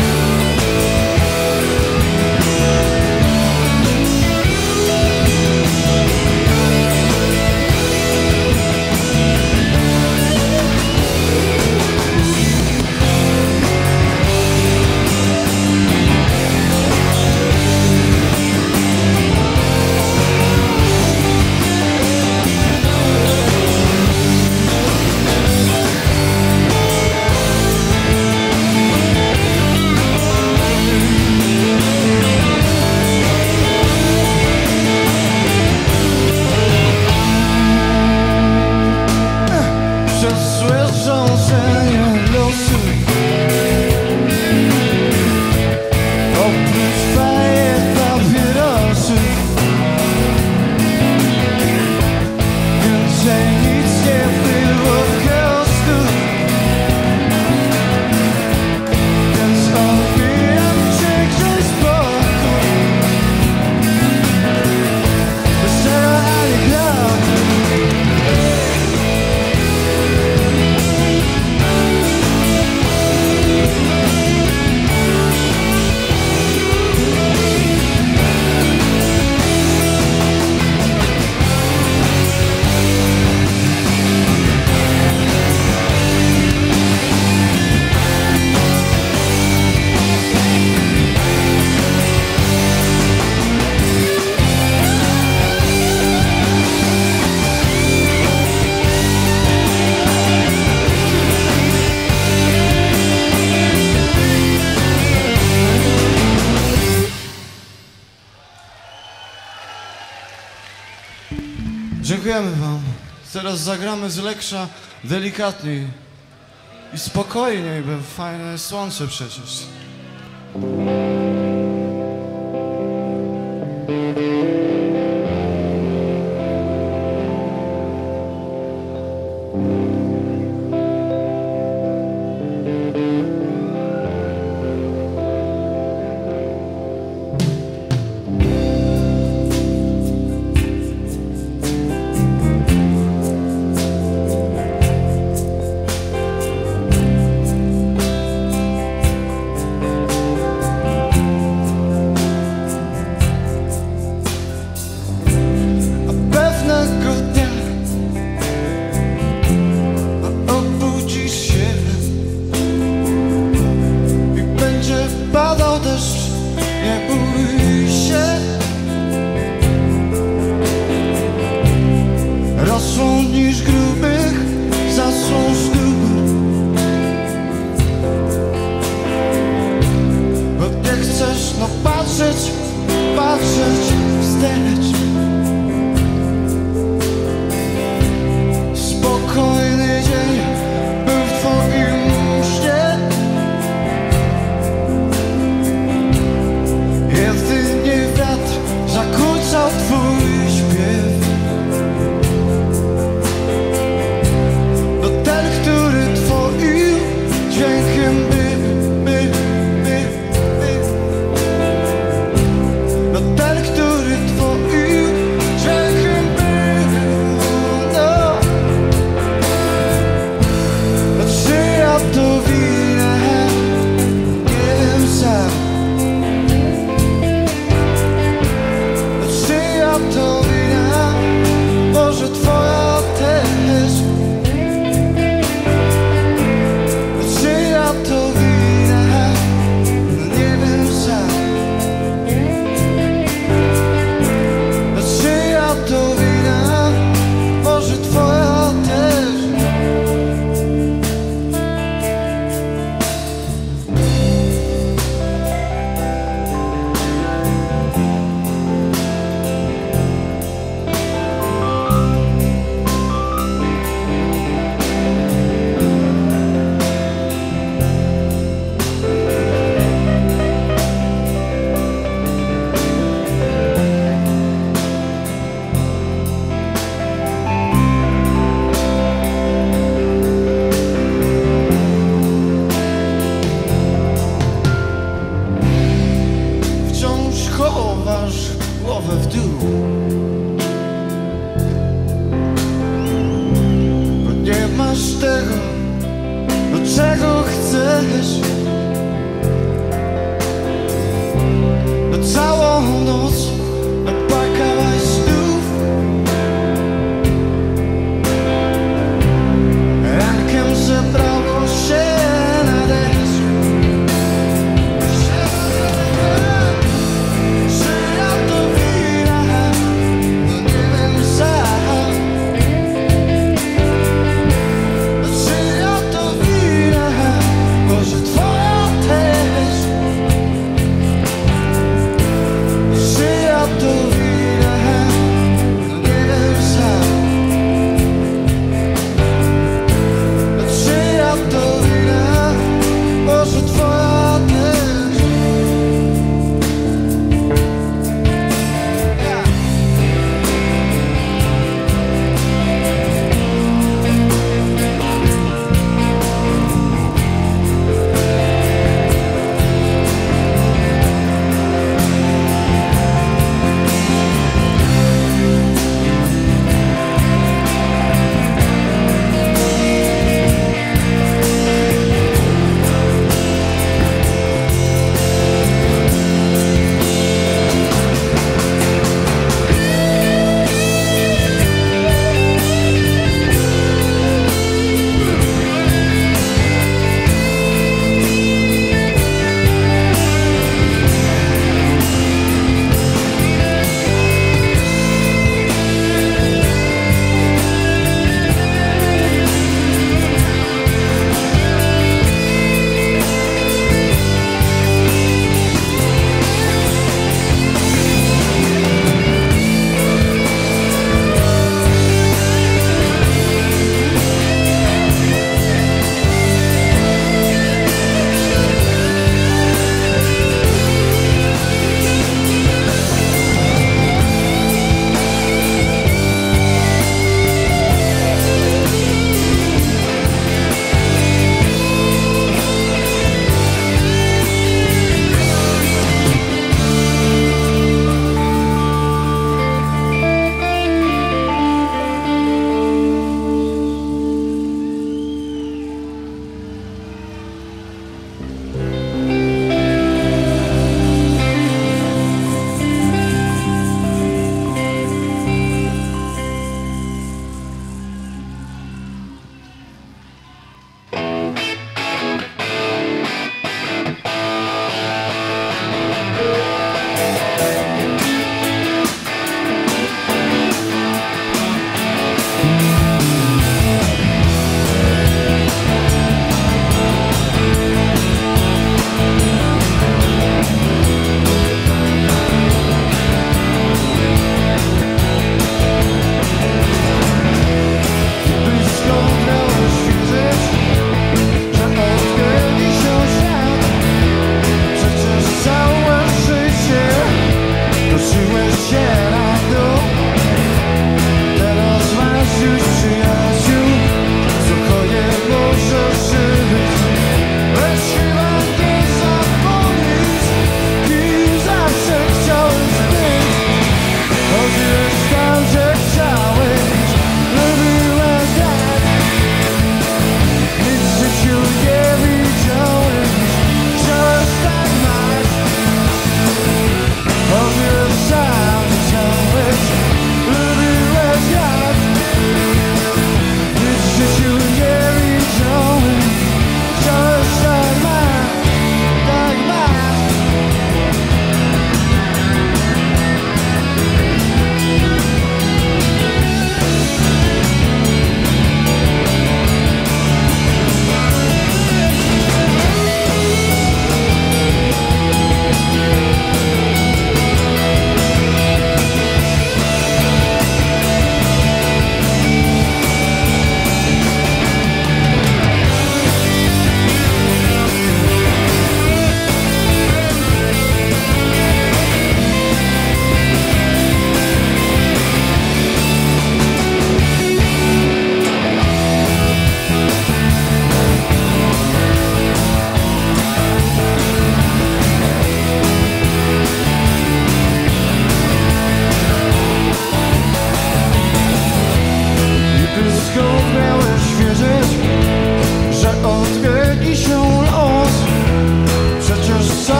Przez rządzenie losu oprócz fajek papierosów więcej nic nie było w kiosku, więc odbijam cię gdzieś z boku. Bez tego ani kroku. Dziękujemy wam. Teraz zagramy z Leksza delikatniej i spokojniej, bo fajne słońce przecież.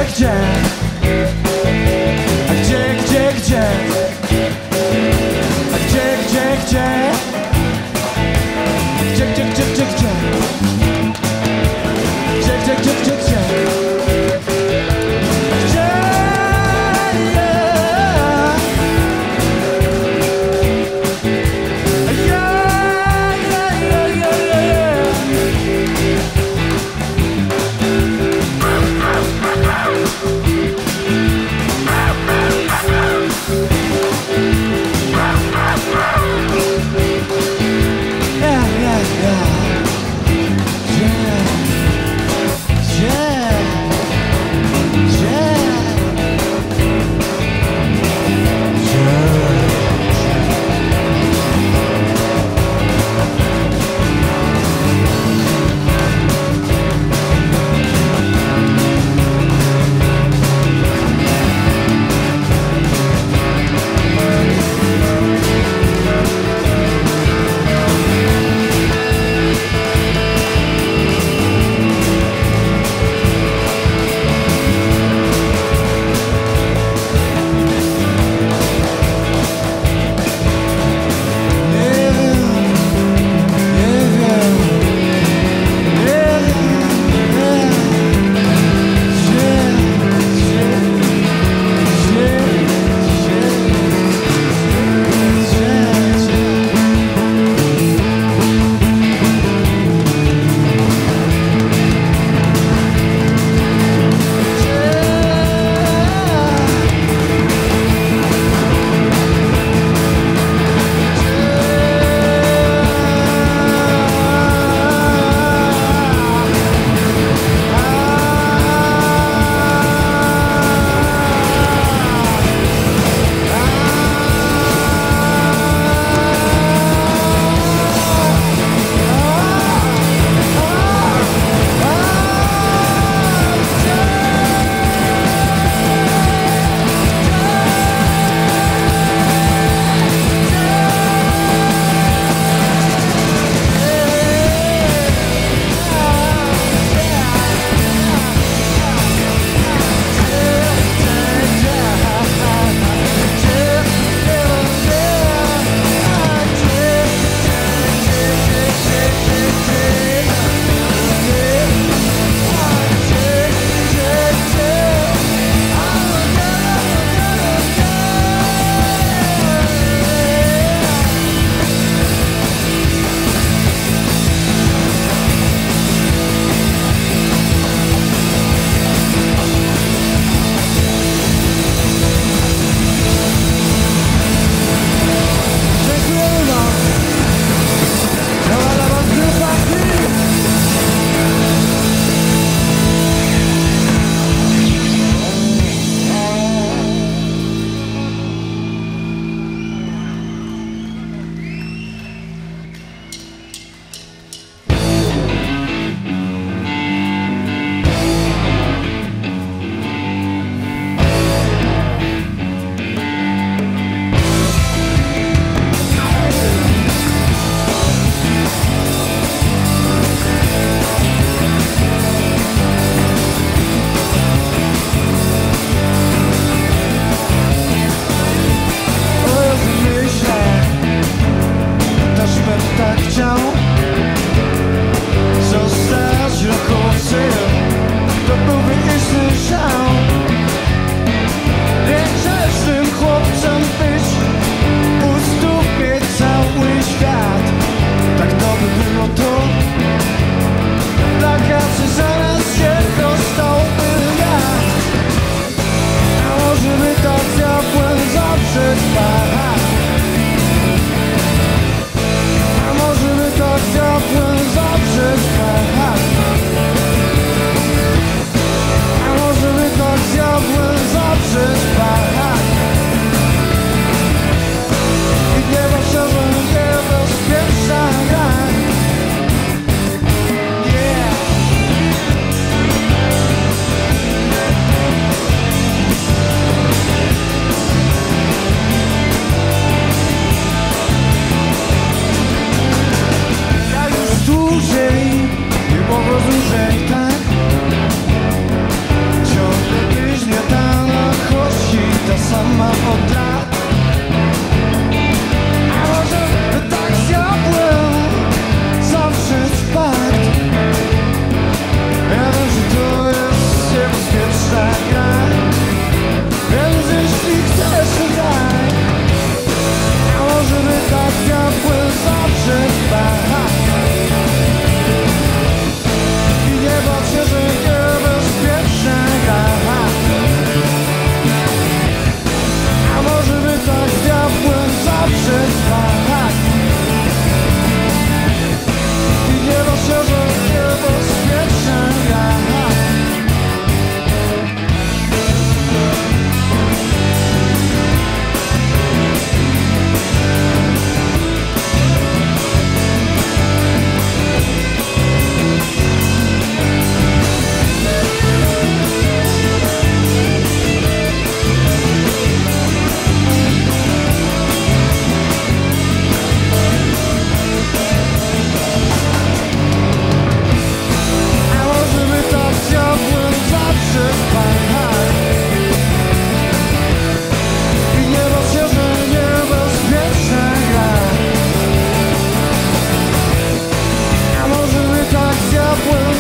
gdzie, gdzie? A gdzie, gdzie, gdzie? A gdzie, gdzie, gdzie? Gdzie, gdzie, gdzie, gdzie, gdzie? Gdzie, gdzie, gdzie, gdzie, gdzie? Gdzie, yeah. Yeah, yeah, yeah, yeah, yeah.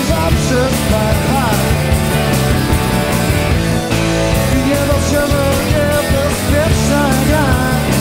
podąża przez park i nie dostrzeże niebezpieczna gra.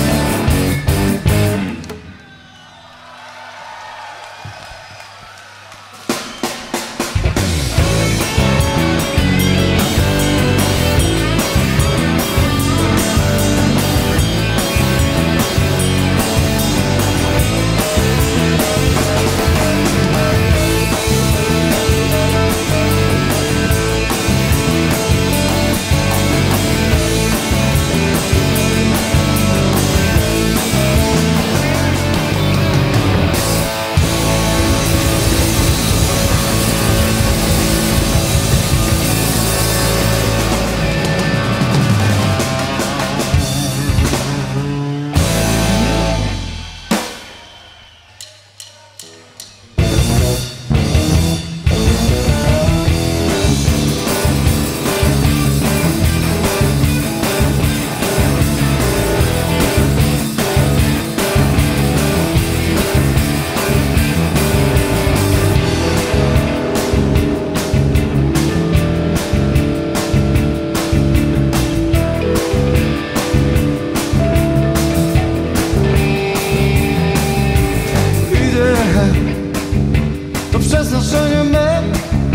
To przeznaczenie me,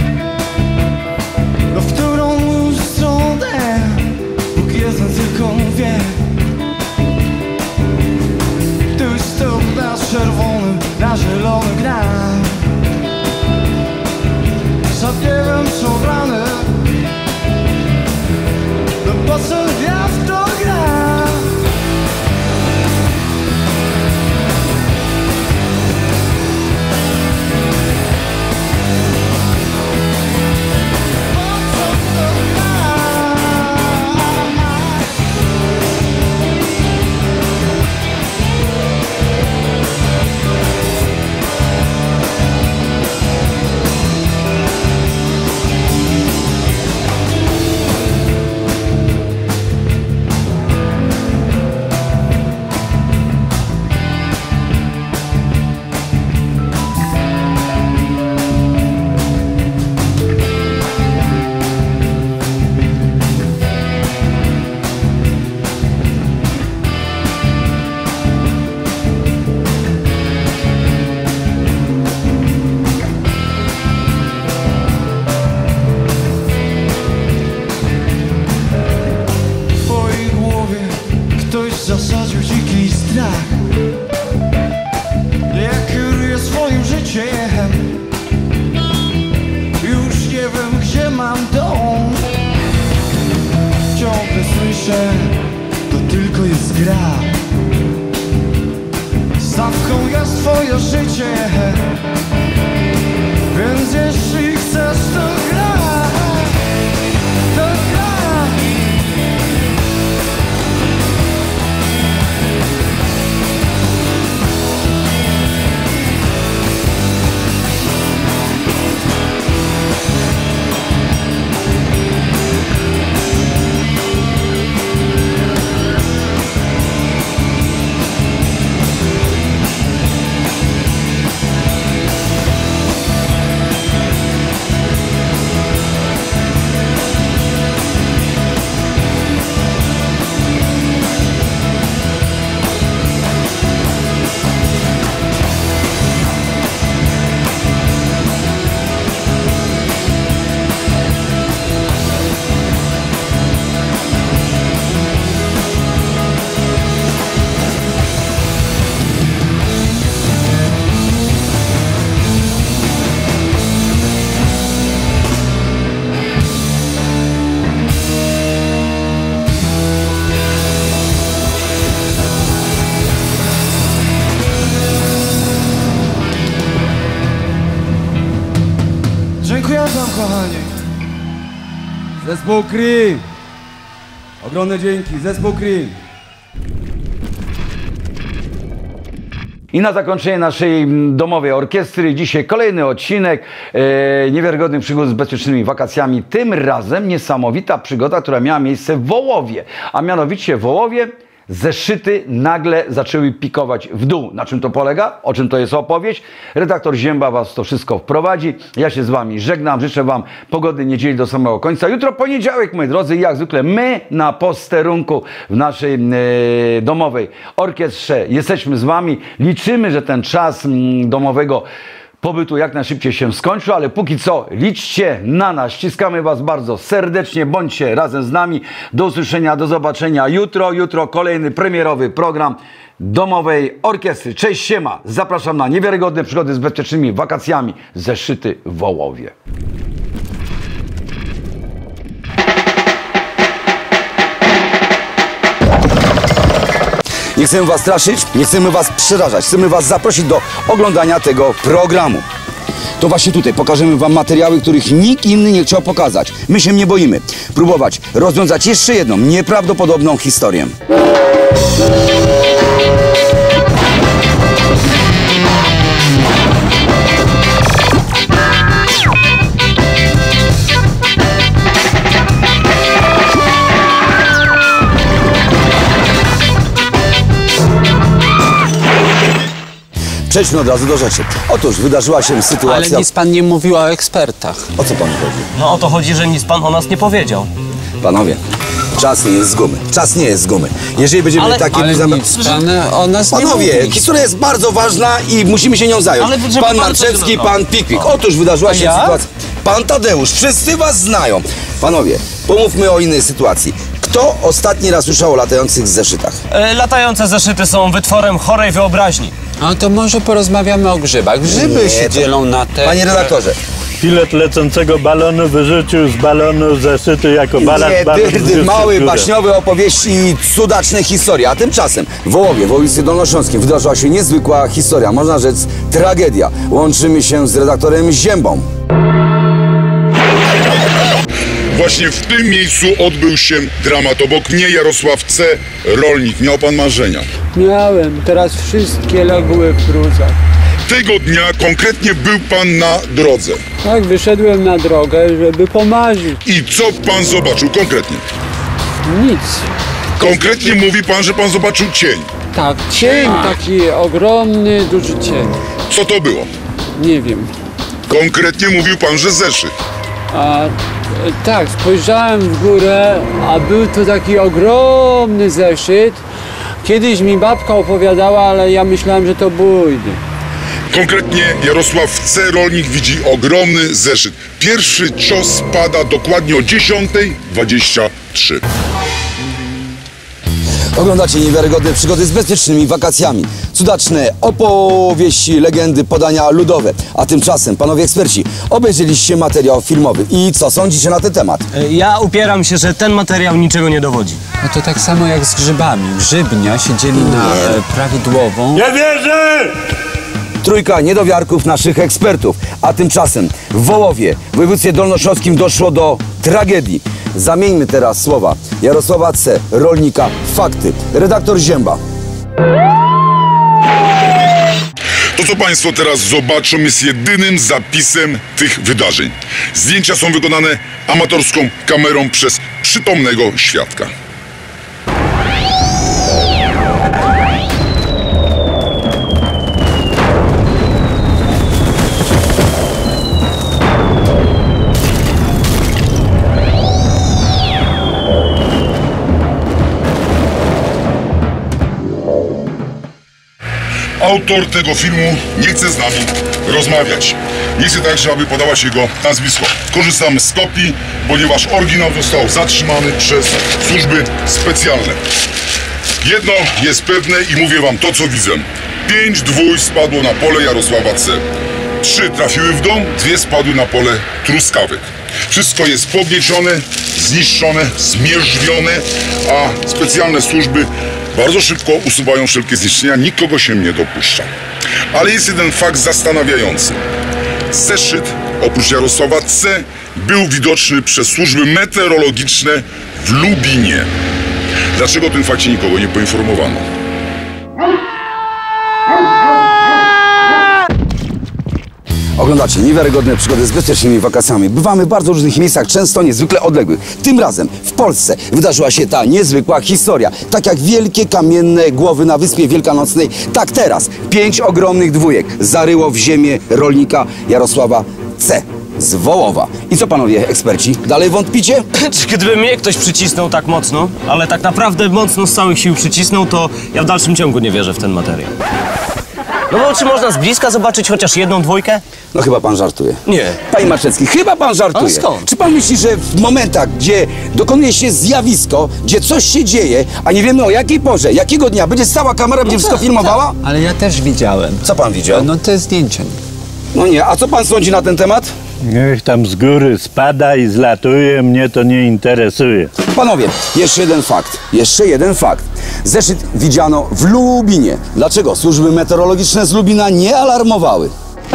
no w którą stronę Bóg jeden tylko wie. Ty stóp na czerwonym, na zielonym gra. Sam nie wiem co brany, no po co ja w to gra. Zasadził dziki strach. Ja kieruję swoim życiem, już nie wiem gdzie mam dom. Ciągle słyszę, to tylko jest gra. Stawką jest twoje życie, więc jeśli chcesz to gra, to gra. Dziękuję wam, kochani. Zespół Cream. Ogromne dzięki. Zespół Cream. I na zakończenie naszej domowej orkiestry dzisiaj kolejny odcinek e, niewiarygodnych przygód z bezpiecznymi wakacjami. Tym razem niesamowita przygoda, która miała miejsce w Wołowie. A mianowicie w Wołowie zeszyty nagle zaczęły pikować w dół. Na czym to polega? O czym to jest opowieść? Redaktor Zięba was to wszystko wprowadzi. Ja się z wami żegnam. Życzę wam pogodnej niedzieli do samego końca. Jutro poniedziałek, moi drodzy, i jak zwykle my na posterunku w naszej e, domowej orkiestrze jesteśmy z wami. Liczymy, że ten czas m, domowego pobytu jak najszybciej się skończył, ale póki co liczcie na nas. Ściskamy was bardzo serdecznie. Bądźcie razem z nami. Do usłyszenia, do zobaczenia jutro. Jutro kolejny premierowy program domowej orkiestry. Cześć, siema. Zapraszam na niewiarygodne przygody z bezpiecznymi wakacjami. Zeszyty w Wołowie. Nie chcemy was straszyć, nie chcemy was przerażać. Chcemy was zaprosić do oglądania tego programu. To właśnie tutaj pokażemy wam materiały, których nikt inny nie chciał pokazać. My się nie boimy. Próbować rozwiązać jeszcze jedną nieprawdopodobną historię. Przejdźmy od razu do rzeczy. Otóż wydarzyła się sytuacja... Ale nic pan nie mówił o ekspertach. O co panu chodzi? No o to chodzi, że nic pan o nas nie powiedział. Panowie, czas nie jest z gumy. Czas nie jest z gumy. Jeżeli będziemy ale, takie... Ale nic pan o nas Panowie, nie mówi. historia jest bardzo ważna i musimy się nią zająć. Ale żeby pan pan Marczewski, coś- pan Pikpik. Otóż wydarzyła A się ja? sytuacja... Pan Tadeusz, wszyscy was znają. Panowie, pomówmy o innej sytuacji. Kto ostatni raz słyszał o latających zeszytach? E, latające zeszyty są wytworem chorej wyobraźni. A to może porozmawiamy o grzybach. Grzyby Nie, się to- dzielą na te... Panie redaktorze. Pilot lecącego balonu wyrzucił z balonu zeszyty jako balast. Nie, balon dyrdy, wyrzucił małe, w górę. baśniowe opowieści i cudaczne historie. A tymczasem w Wołowie, w województwie dolnośląskim wydarzyła się niezwykła historia, można rzec tragedia. Łączymy się z redaktorem Ziębą. Właśnie w tym miejscu odbył się dramat. Obok mnie Jarosław C., rolnik. Miał pan marzenia. Miałem, teraz wszystkie legły w gruzach. Tego dnia konkretnie był pan na drodze. Tak, wyszedłem na drogę, żeby pomarzyć. I co pan zobaczył konkretnie? Nic. Konkretnie mówi pan, że pan zobaczył cień. Tak, cień, taki ogromny, duży cień. Co to było? Nie wiem. Konkretnie mówił pan, że zeszyt. A, e, tak, spojrzałem w górę, a był to taki ogromny zeszyt. Kiedyś mi babka opowiadała, ale ja myślałem, że to bójdy. Konkretnie Jarosław C., rolnik, widzi ogromny zeszyt. Pierwszy cios pada dokładnie o dziesiąta dwadzieścia trzy. Oglądacie niewiarygodne przygody z bezpiecznymi wakacjami. Cudaczne opowieści, legendy, podania ludowe. A tymczasem, panowie eksperci, obejrzeliście materiał filmowy. I co sądzicie na ten temat? Ja upieram się, że ten materiał niczego nie dowodzi. No to tak samo jak z grzybami. Grzybnia się dzieli na e, prawidłową... Nie wierzę! Trójka niedowiarków naszych ekspertów. A tymczasem w Wołowie, w województwie dolnośląskim doszło do tragedii. Zamieńmy teraz słowa Jarosława C., rolnika, w fakty. Redaktor Zięba. To, co państwo teraz zobaczą, jest jedynym zapisem tych wydarzeń. Zdjęcia są wykonane amatorską kamerą przez przytomnego świadka. Autor tego filmu nie chce z nami rozmawiać. Nie chce także, aby podawać jego nazwisko. Korzystamy z kopii, ponieważ oryginał został zatrzymany przez służby specjalne. Jedno jest pewne i mówię wam to, co widzę. Pięć dwój spadło na pole Jarosława C. Trzy trafiły w dom, dwie spadły na pole truskawek. Wszystko jest pogniecione, zniszczone, zmierzwione, a specjalne służby bardzo szybko usuwają wszelkie zniszczenia, nikogo się nie dopuszcza. Ale jest jeden fakt zastanawiający. Zeszyt, oprócz Jarosława C., był widoczny przez służby meteorologiczne w Lubinie. Dlaczego o tym fakcie nikogo nie poinformowano? Oglądacie niewiarygodne przygody z bezpiecznymi wakacjami. Bywamy w bardzo różnych miejscach, często niezwykle odległych. Tym razem w Polsce wydarzyła się ta niezwykła historia. Tak jak wielkie kamienne głowy na Wyspie Wielkanocnej, tak teraz pięć ogromnych dwójek zaryło w ziemię rolnika Jarosława C. z Wołowa. I co panowie eksperci? Dalej wątpicie? Gdyby mnie ktoś przycisnął tak mocno, ale tak naprawdę mocno z całych sił przycisnął, to ja w dalszym ciągu nie wierzę w ten materiał. No bo czy można z bliska zobaczyć chociaż jedną dwójkę? No chyba pan żartuje. Nie. Panie Marczewski, chyba pan żartuje. Ale skąd? Czy pan myśli, że w momentach, gdzie dokonuje się zjawisko, gdzie coś się dzieje, a nie wiemy o jakiej porze, jakiego dnia, będzie stała kamera, będzie no wszystko tak, filmowała? Tak. Ale ja też widziałem. Co pan widział? No te zdjęcia. No nie, a co pan sądzi na ten temat? Niech tam z góry spada i zlatuje, mnie to nie interesuje. Panowie, jeszcze jeden fakt, jeszcze jeden fakt. Zeszyt widziano w Lubinie. Dlaczego służby meteorologiczne z Lubina nie alarmowały?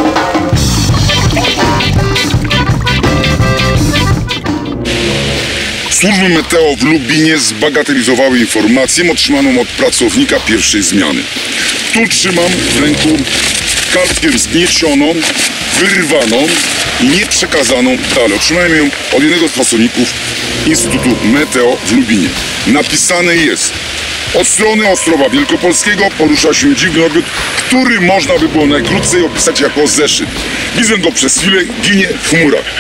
Służby meteo w Lubinie zbagatelizowały informację otrzymaną od pracownika pierwszej zmiany. Tu trzymam w ręku kartkę zgniecioną, wyrwaną i nieprzekazaną dalej. Otrzymałem ją od jednego z pracowników Instytutu Meteo w Lubinie. Napisane jest: od strony Ostrowa Wielkopolskiego porusza się dziwny obiekt, który można by było najkrócej opisać jako zeszyt. Widzę go przez chwilę, ginie w chmurach.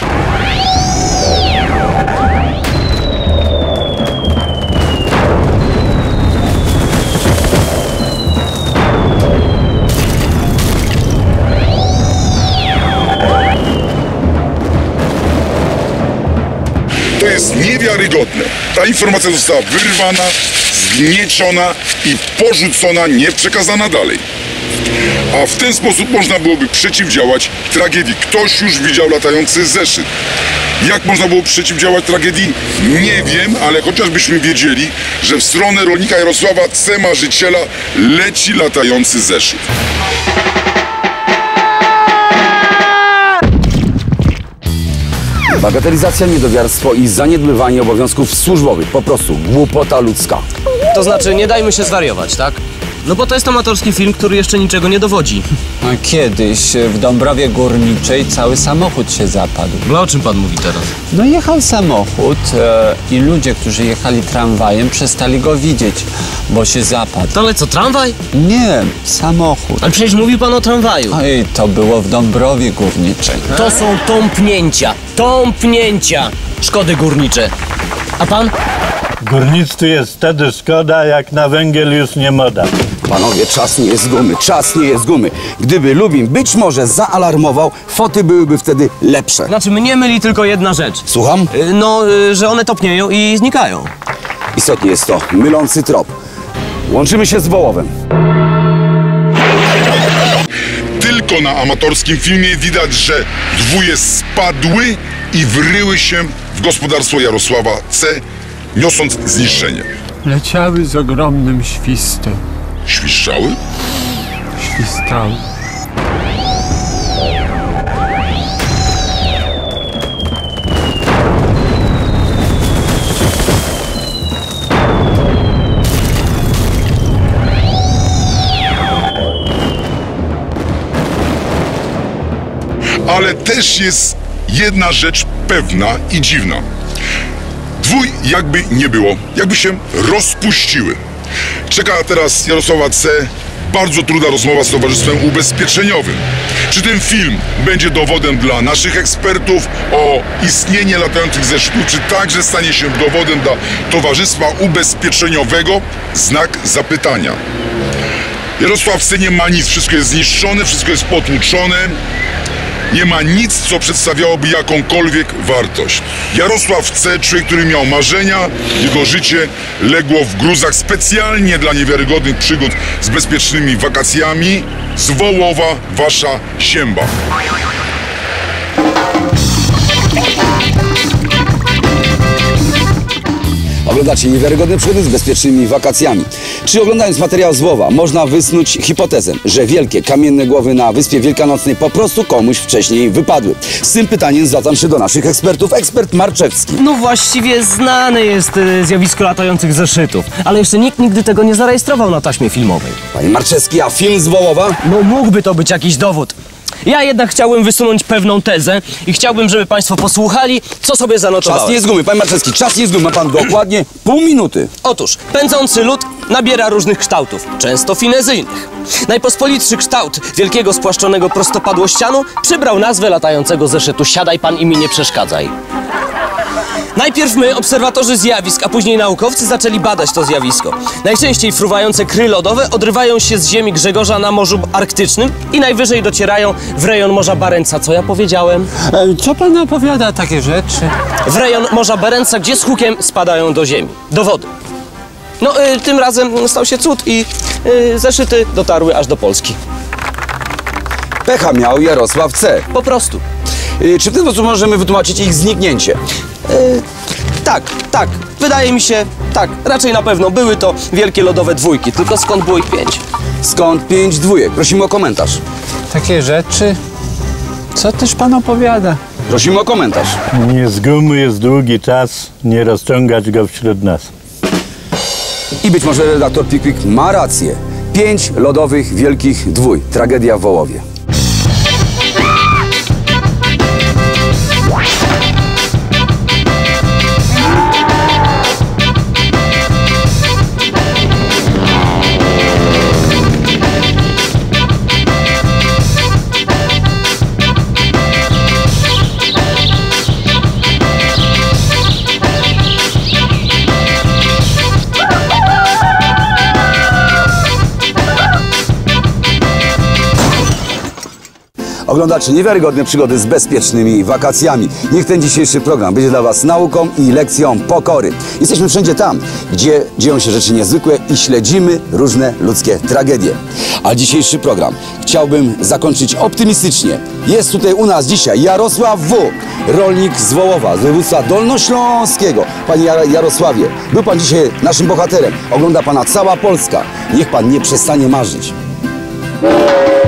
To jest niewiarygodne. Ta informacja została wyrwana, zgnieciona i porzucona, nie przekazana dalej. A w ten sposób można byłoby przeciwdziałać tragedii. Ktoś już widział latający zeszyt. Jak można było przeciwdziałać tragedii? Nie wiem, ale chociażbyśmy wiedzieli, że w stronę rolnika Jarosława C. Marzyciela leci latający zeszyt. Bagatelizacja, niedowiarstwo i zaniedbywanie obowiązków służbowych. Po prostu głupota ludzka. To znaczy, nie dajmy się zwariować, tak? No bo to jest amatorski film, który jeszcze niczego nie dowodzi. A kiedyś w Dąbrowie Górniczej cały samochód się zapadł. No o czym pan mówi teraz? No jechał samochód e, i ludzie, którzy jechali tramwajem, przestali go widzieć, bo się zapadł. To ale co, tramwaj? Nie, samochód. Ale przecież mówił pan o tramwaju. Oj, to było w Dąbrowie Górniczej. To są tąpnięcia, tąpnięcia, szkody górnicze. A pan? Górnictwu jest wtedy szkoda, jak na węgiel już nie moda. Panowie, czas nie jest z gumy, czas nie jest z gumy. Gdyby Lubin być może zaalarmował, foty byłyby wtedy lepsze. Znaczy, mnie myli tylko jedna rzecz. Słucham? No, że one topnieją i znikają. Istotnie jest to mylący trop. Łączymy się z Wołowem. Tylko na amatorskim filmie widać, że dwóje spadły i wryły się w gospodarstwo Jarosława C., niosąc zniszczenie. Leciały z ogromnym świstem. Świszczały? Świstały. Ale też jest jedna rzecz pewna i dziwna. Dwój jakby nie było, jakby się rozpuściły. Czeka teraz Jarosława C. bardzo trudna rozmowa z Towarzystwem Ubezpieczeniowym. Czy ten film będzie dowodem dla naszych ekspertów o istnieniu latających zeszytów, czy także stanie się dowodem dla Towarzystwa Ubezpieczeniowego? Znak zapytania. Jarosław C. nie ma nic, wszystko jest zniszczone, wszystko jest potłuczone. Nie ma nic, co przedstawiałoby jakąkolwiek wartość. Jarosław C., człowiek, który miał marzenia, jego życie legło w gruzach specjalnie dla niewiarygodnych przygód z bezpiecznymi wakacjami. Z Wołowa, wasza Zięba. Oglądacie niewiarygodne przygody z bezpiecznymi wakacjami. Czy oglądając materiał z Wołowa można wysnuć hipotezę, że wielkie kamienne głowy na Wyspie Wielkanocnej po prostu komuś wcześniej wypadły? Z tym pytaniem zwracam się do naszych ekspertów. Ekspert Marczewski. No właściwie znane jest y, zjawisko latających zeszytów, ale jeszcze nikt nigdy tego nie zarejestrował na taśmie filmowej. Panie Marczewski, a film z Wołowa? No mógłby to być jakiś dowód. Ja jednak chciałbym wysunąć pewną tezę i chciałbym, żeby państwo posłuchali, co sobie zanotowałem. Czas nie jest gumy, panie Marczewski, czas nie jest gumy. Ma pan dokładnie pół minuty. Otóż, pędzący lód nabiera różnych kształtów, często finezyjnych. Najpospolitszy kształt wielkiego spłaszczonego prostopadłościanu przybrał nazwę latającego zeszytu Siadaj pan i mi nie przeszkadzaj. Najpierw my, obserwatorzy zjawisk, a później naukowcy zaczęli badać to zjawisko. Najczęściej fruwające kry lodowe odrywają się z ziemi Grzegorza na Morzu Arktycznym i najwyżej docierają w rejon Morza Barentsa. Co ja powiedziałem? E, co pan opowiada takie rzeczy? W rejon Morza Barentsa, gdzie z hukiem spadają do ziemi, do wody. No, y, tym razem stał się cud i y, zeszyty dotarły aż do Polski. Pecha miał Jarosław C. Po prostu. Y, czy w ten sposób możemy wytłumaczyć ich zniknięcie? Y, tak, tak. Wydaje mi się, tak. Raczej na pewno były to wielkie lodowe dwójki. Tylko skąd było ich pięć? Skąd pięć dwójek? Prosimy o komentarz. Takie rzeczy? Co też pan opowiada? Prosimy o komentarz. Nie z gumy jest długi czas, nie rozciągać go wśród nas. I być może redaktor Pickwick ma rację. Pięć lodowych wielkich dwój. Tragedia w Wołowie. Oglądacie niewiarygodne przygody z bezpiecznymi wakacjami. Niech ten dzisiejszy program będzie dla Was nauką i lekcją pokory. Jesteśmy wszędzie tam, gdzie dzieją się rzeczy niezwykłe i śledzimy różne ludzkie tragedie. A dzisiejszy program chciałbym zakończyć optymistycznie. Jest tutaj u nas dzisiaj Jarosław W., rolnik z Wołowa, z województwa dolnośląskiego. Panie Jarosławie, był Pan dzisiaj naszym bohaterem. Ogląda Pana cała Polska. Niech Pan nie przestanie marzyć.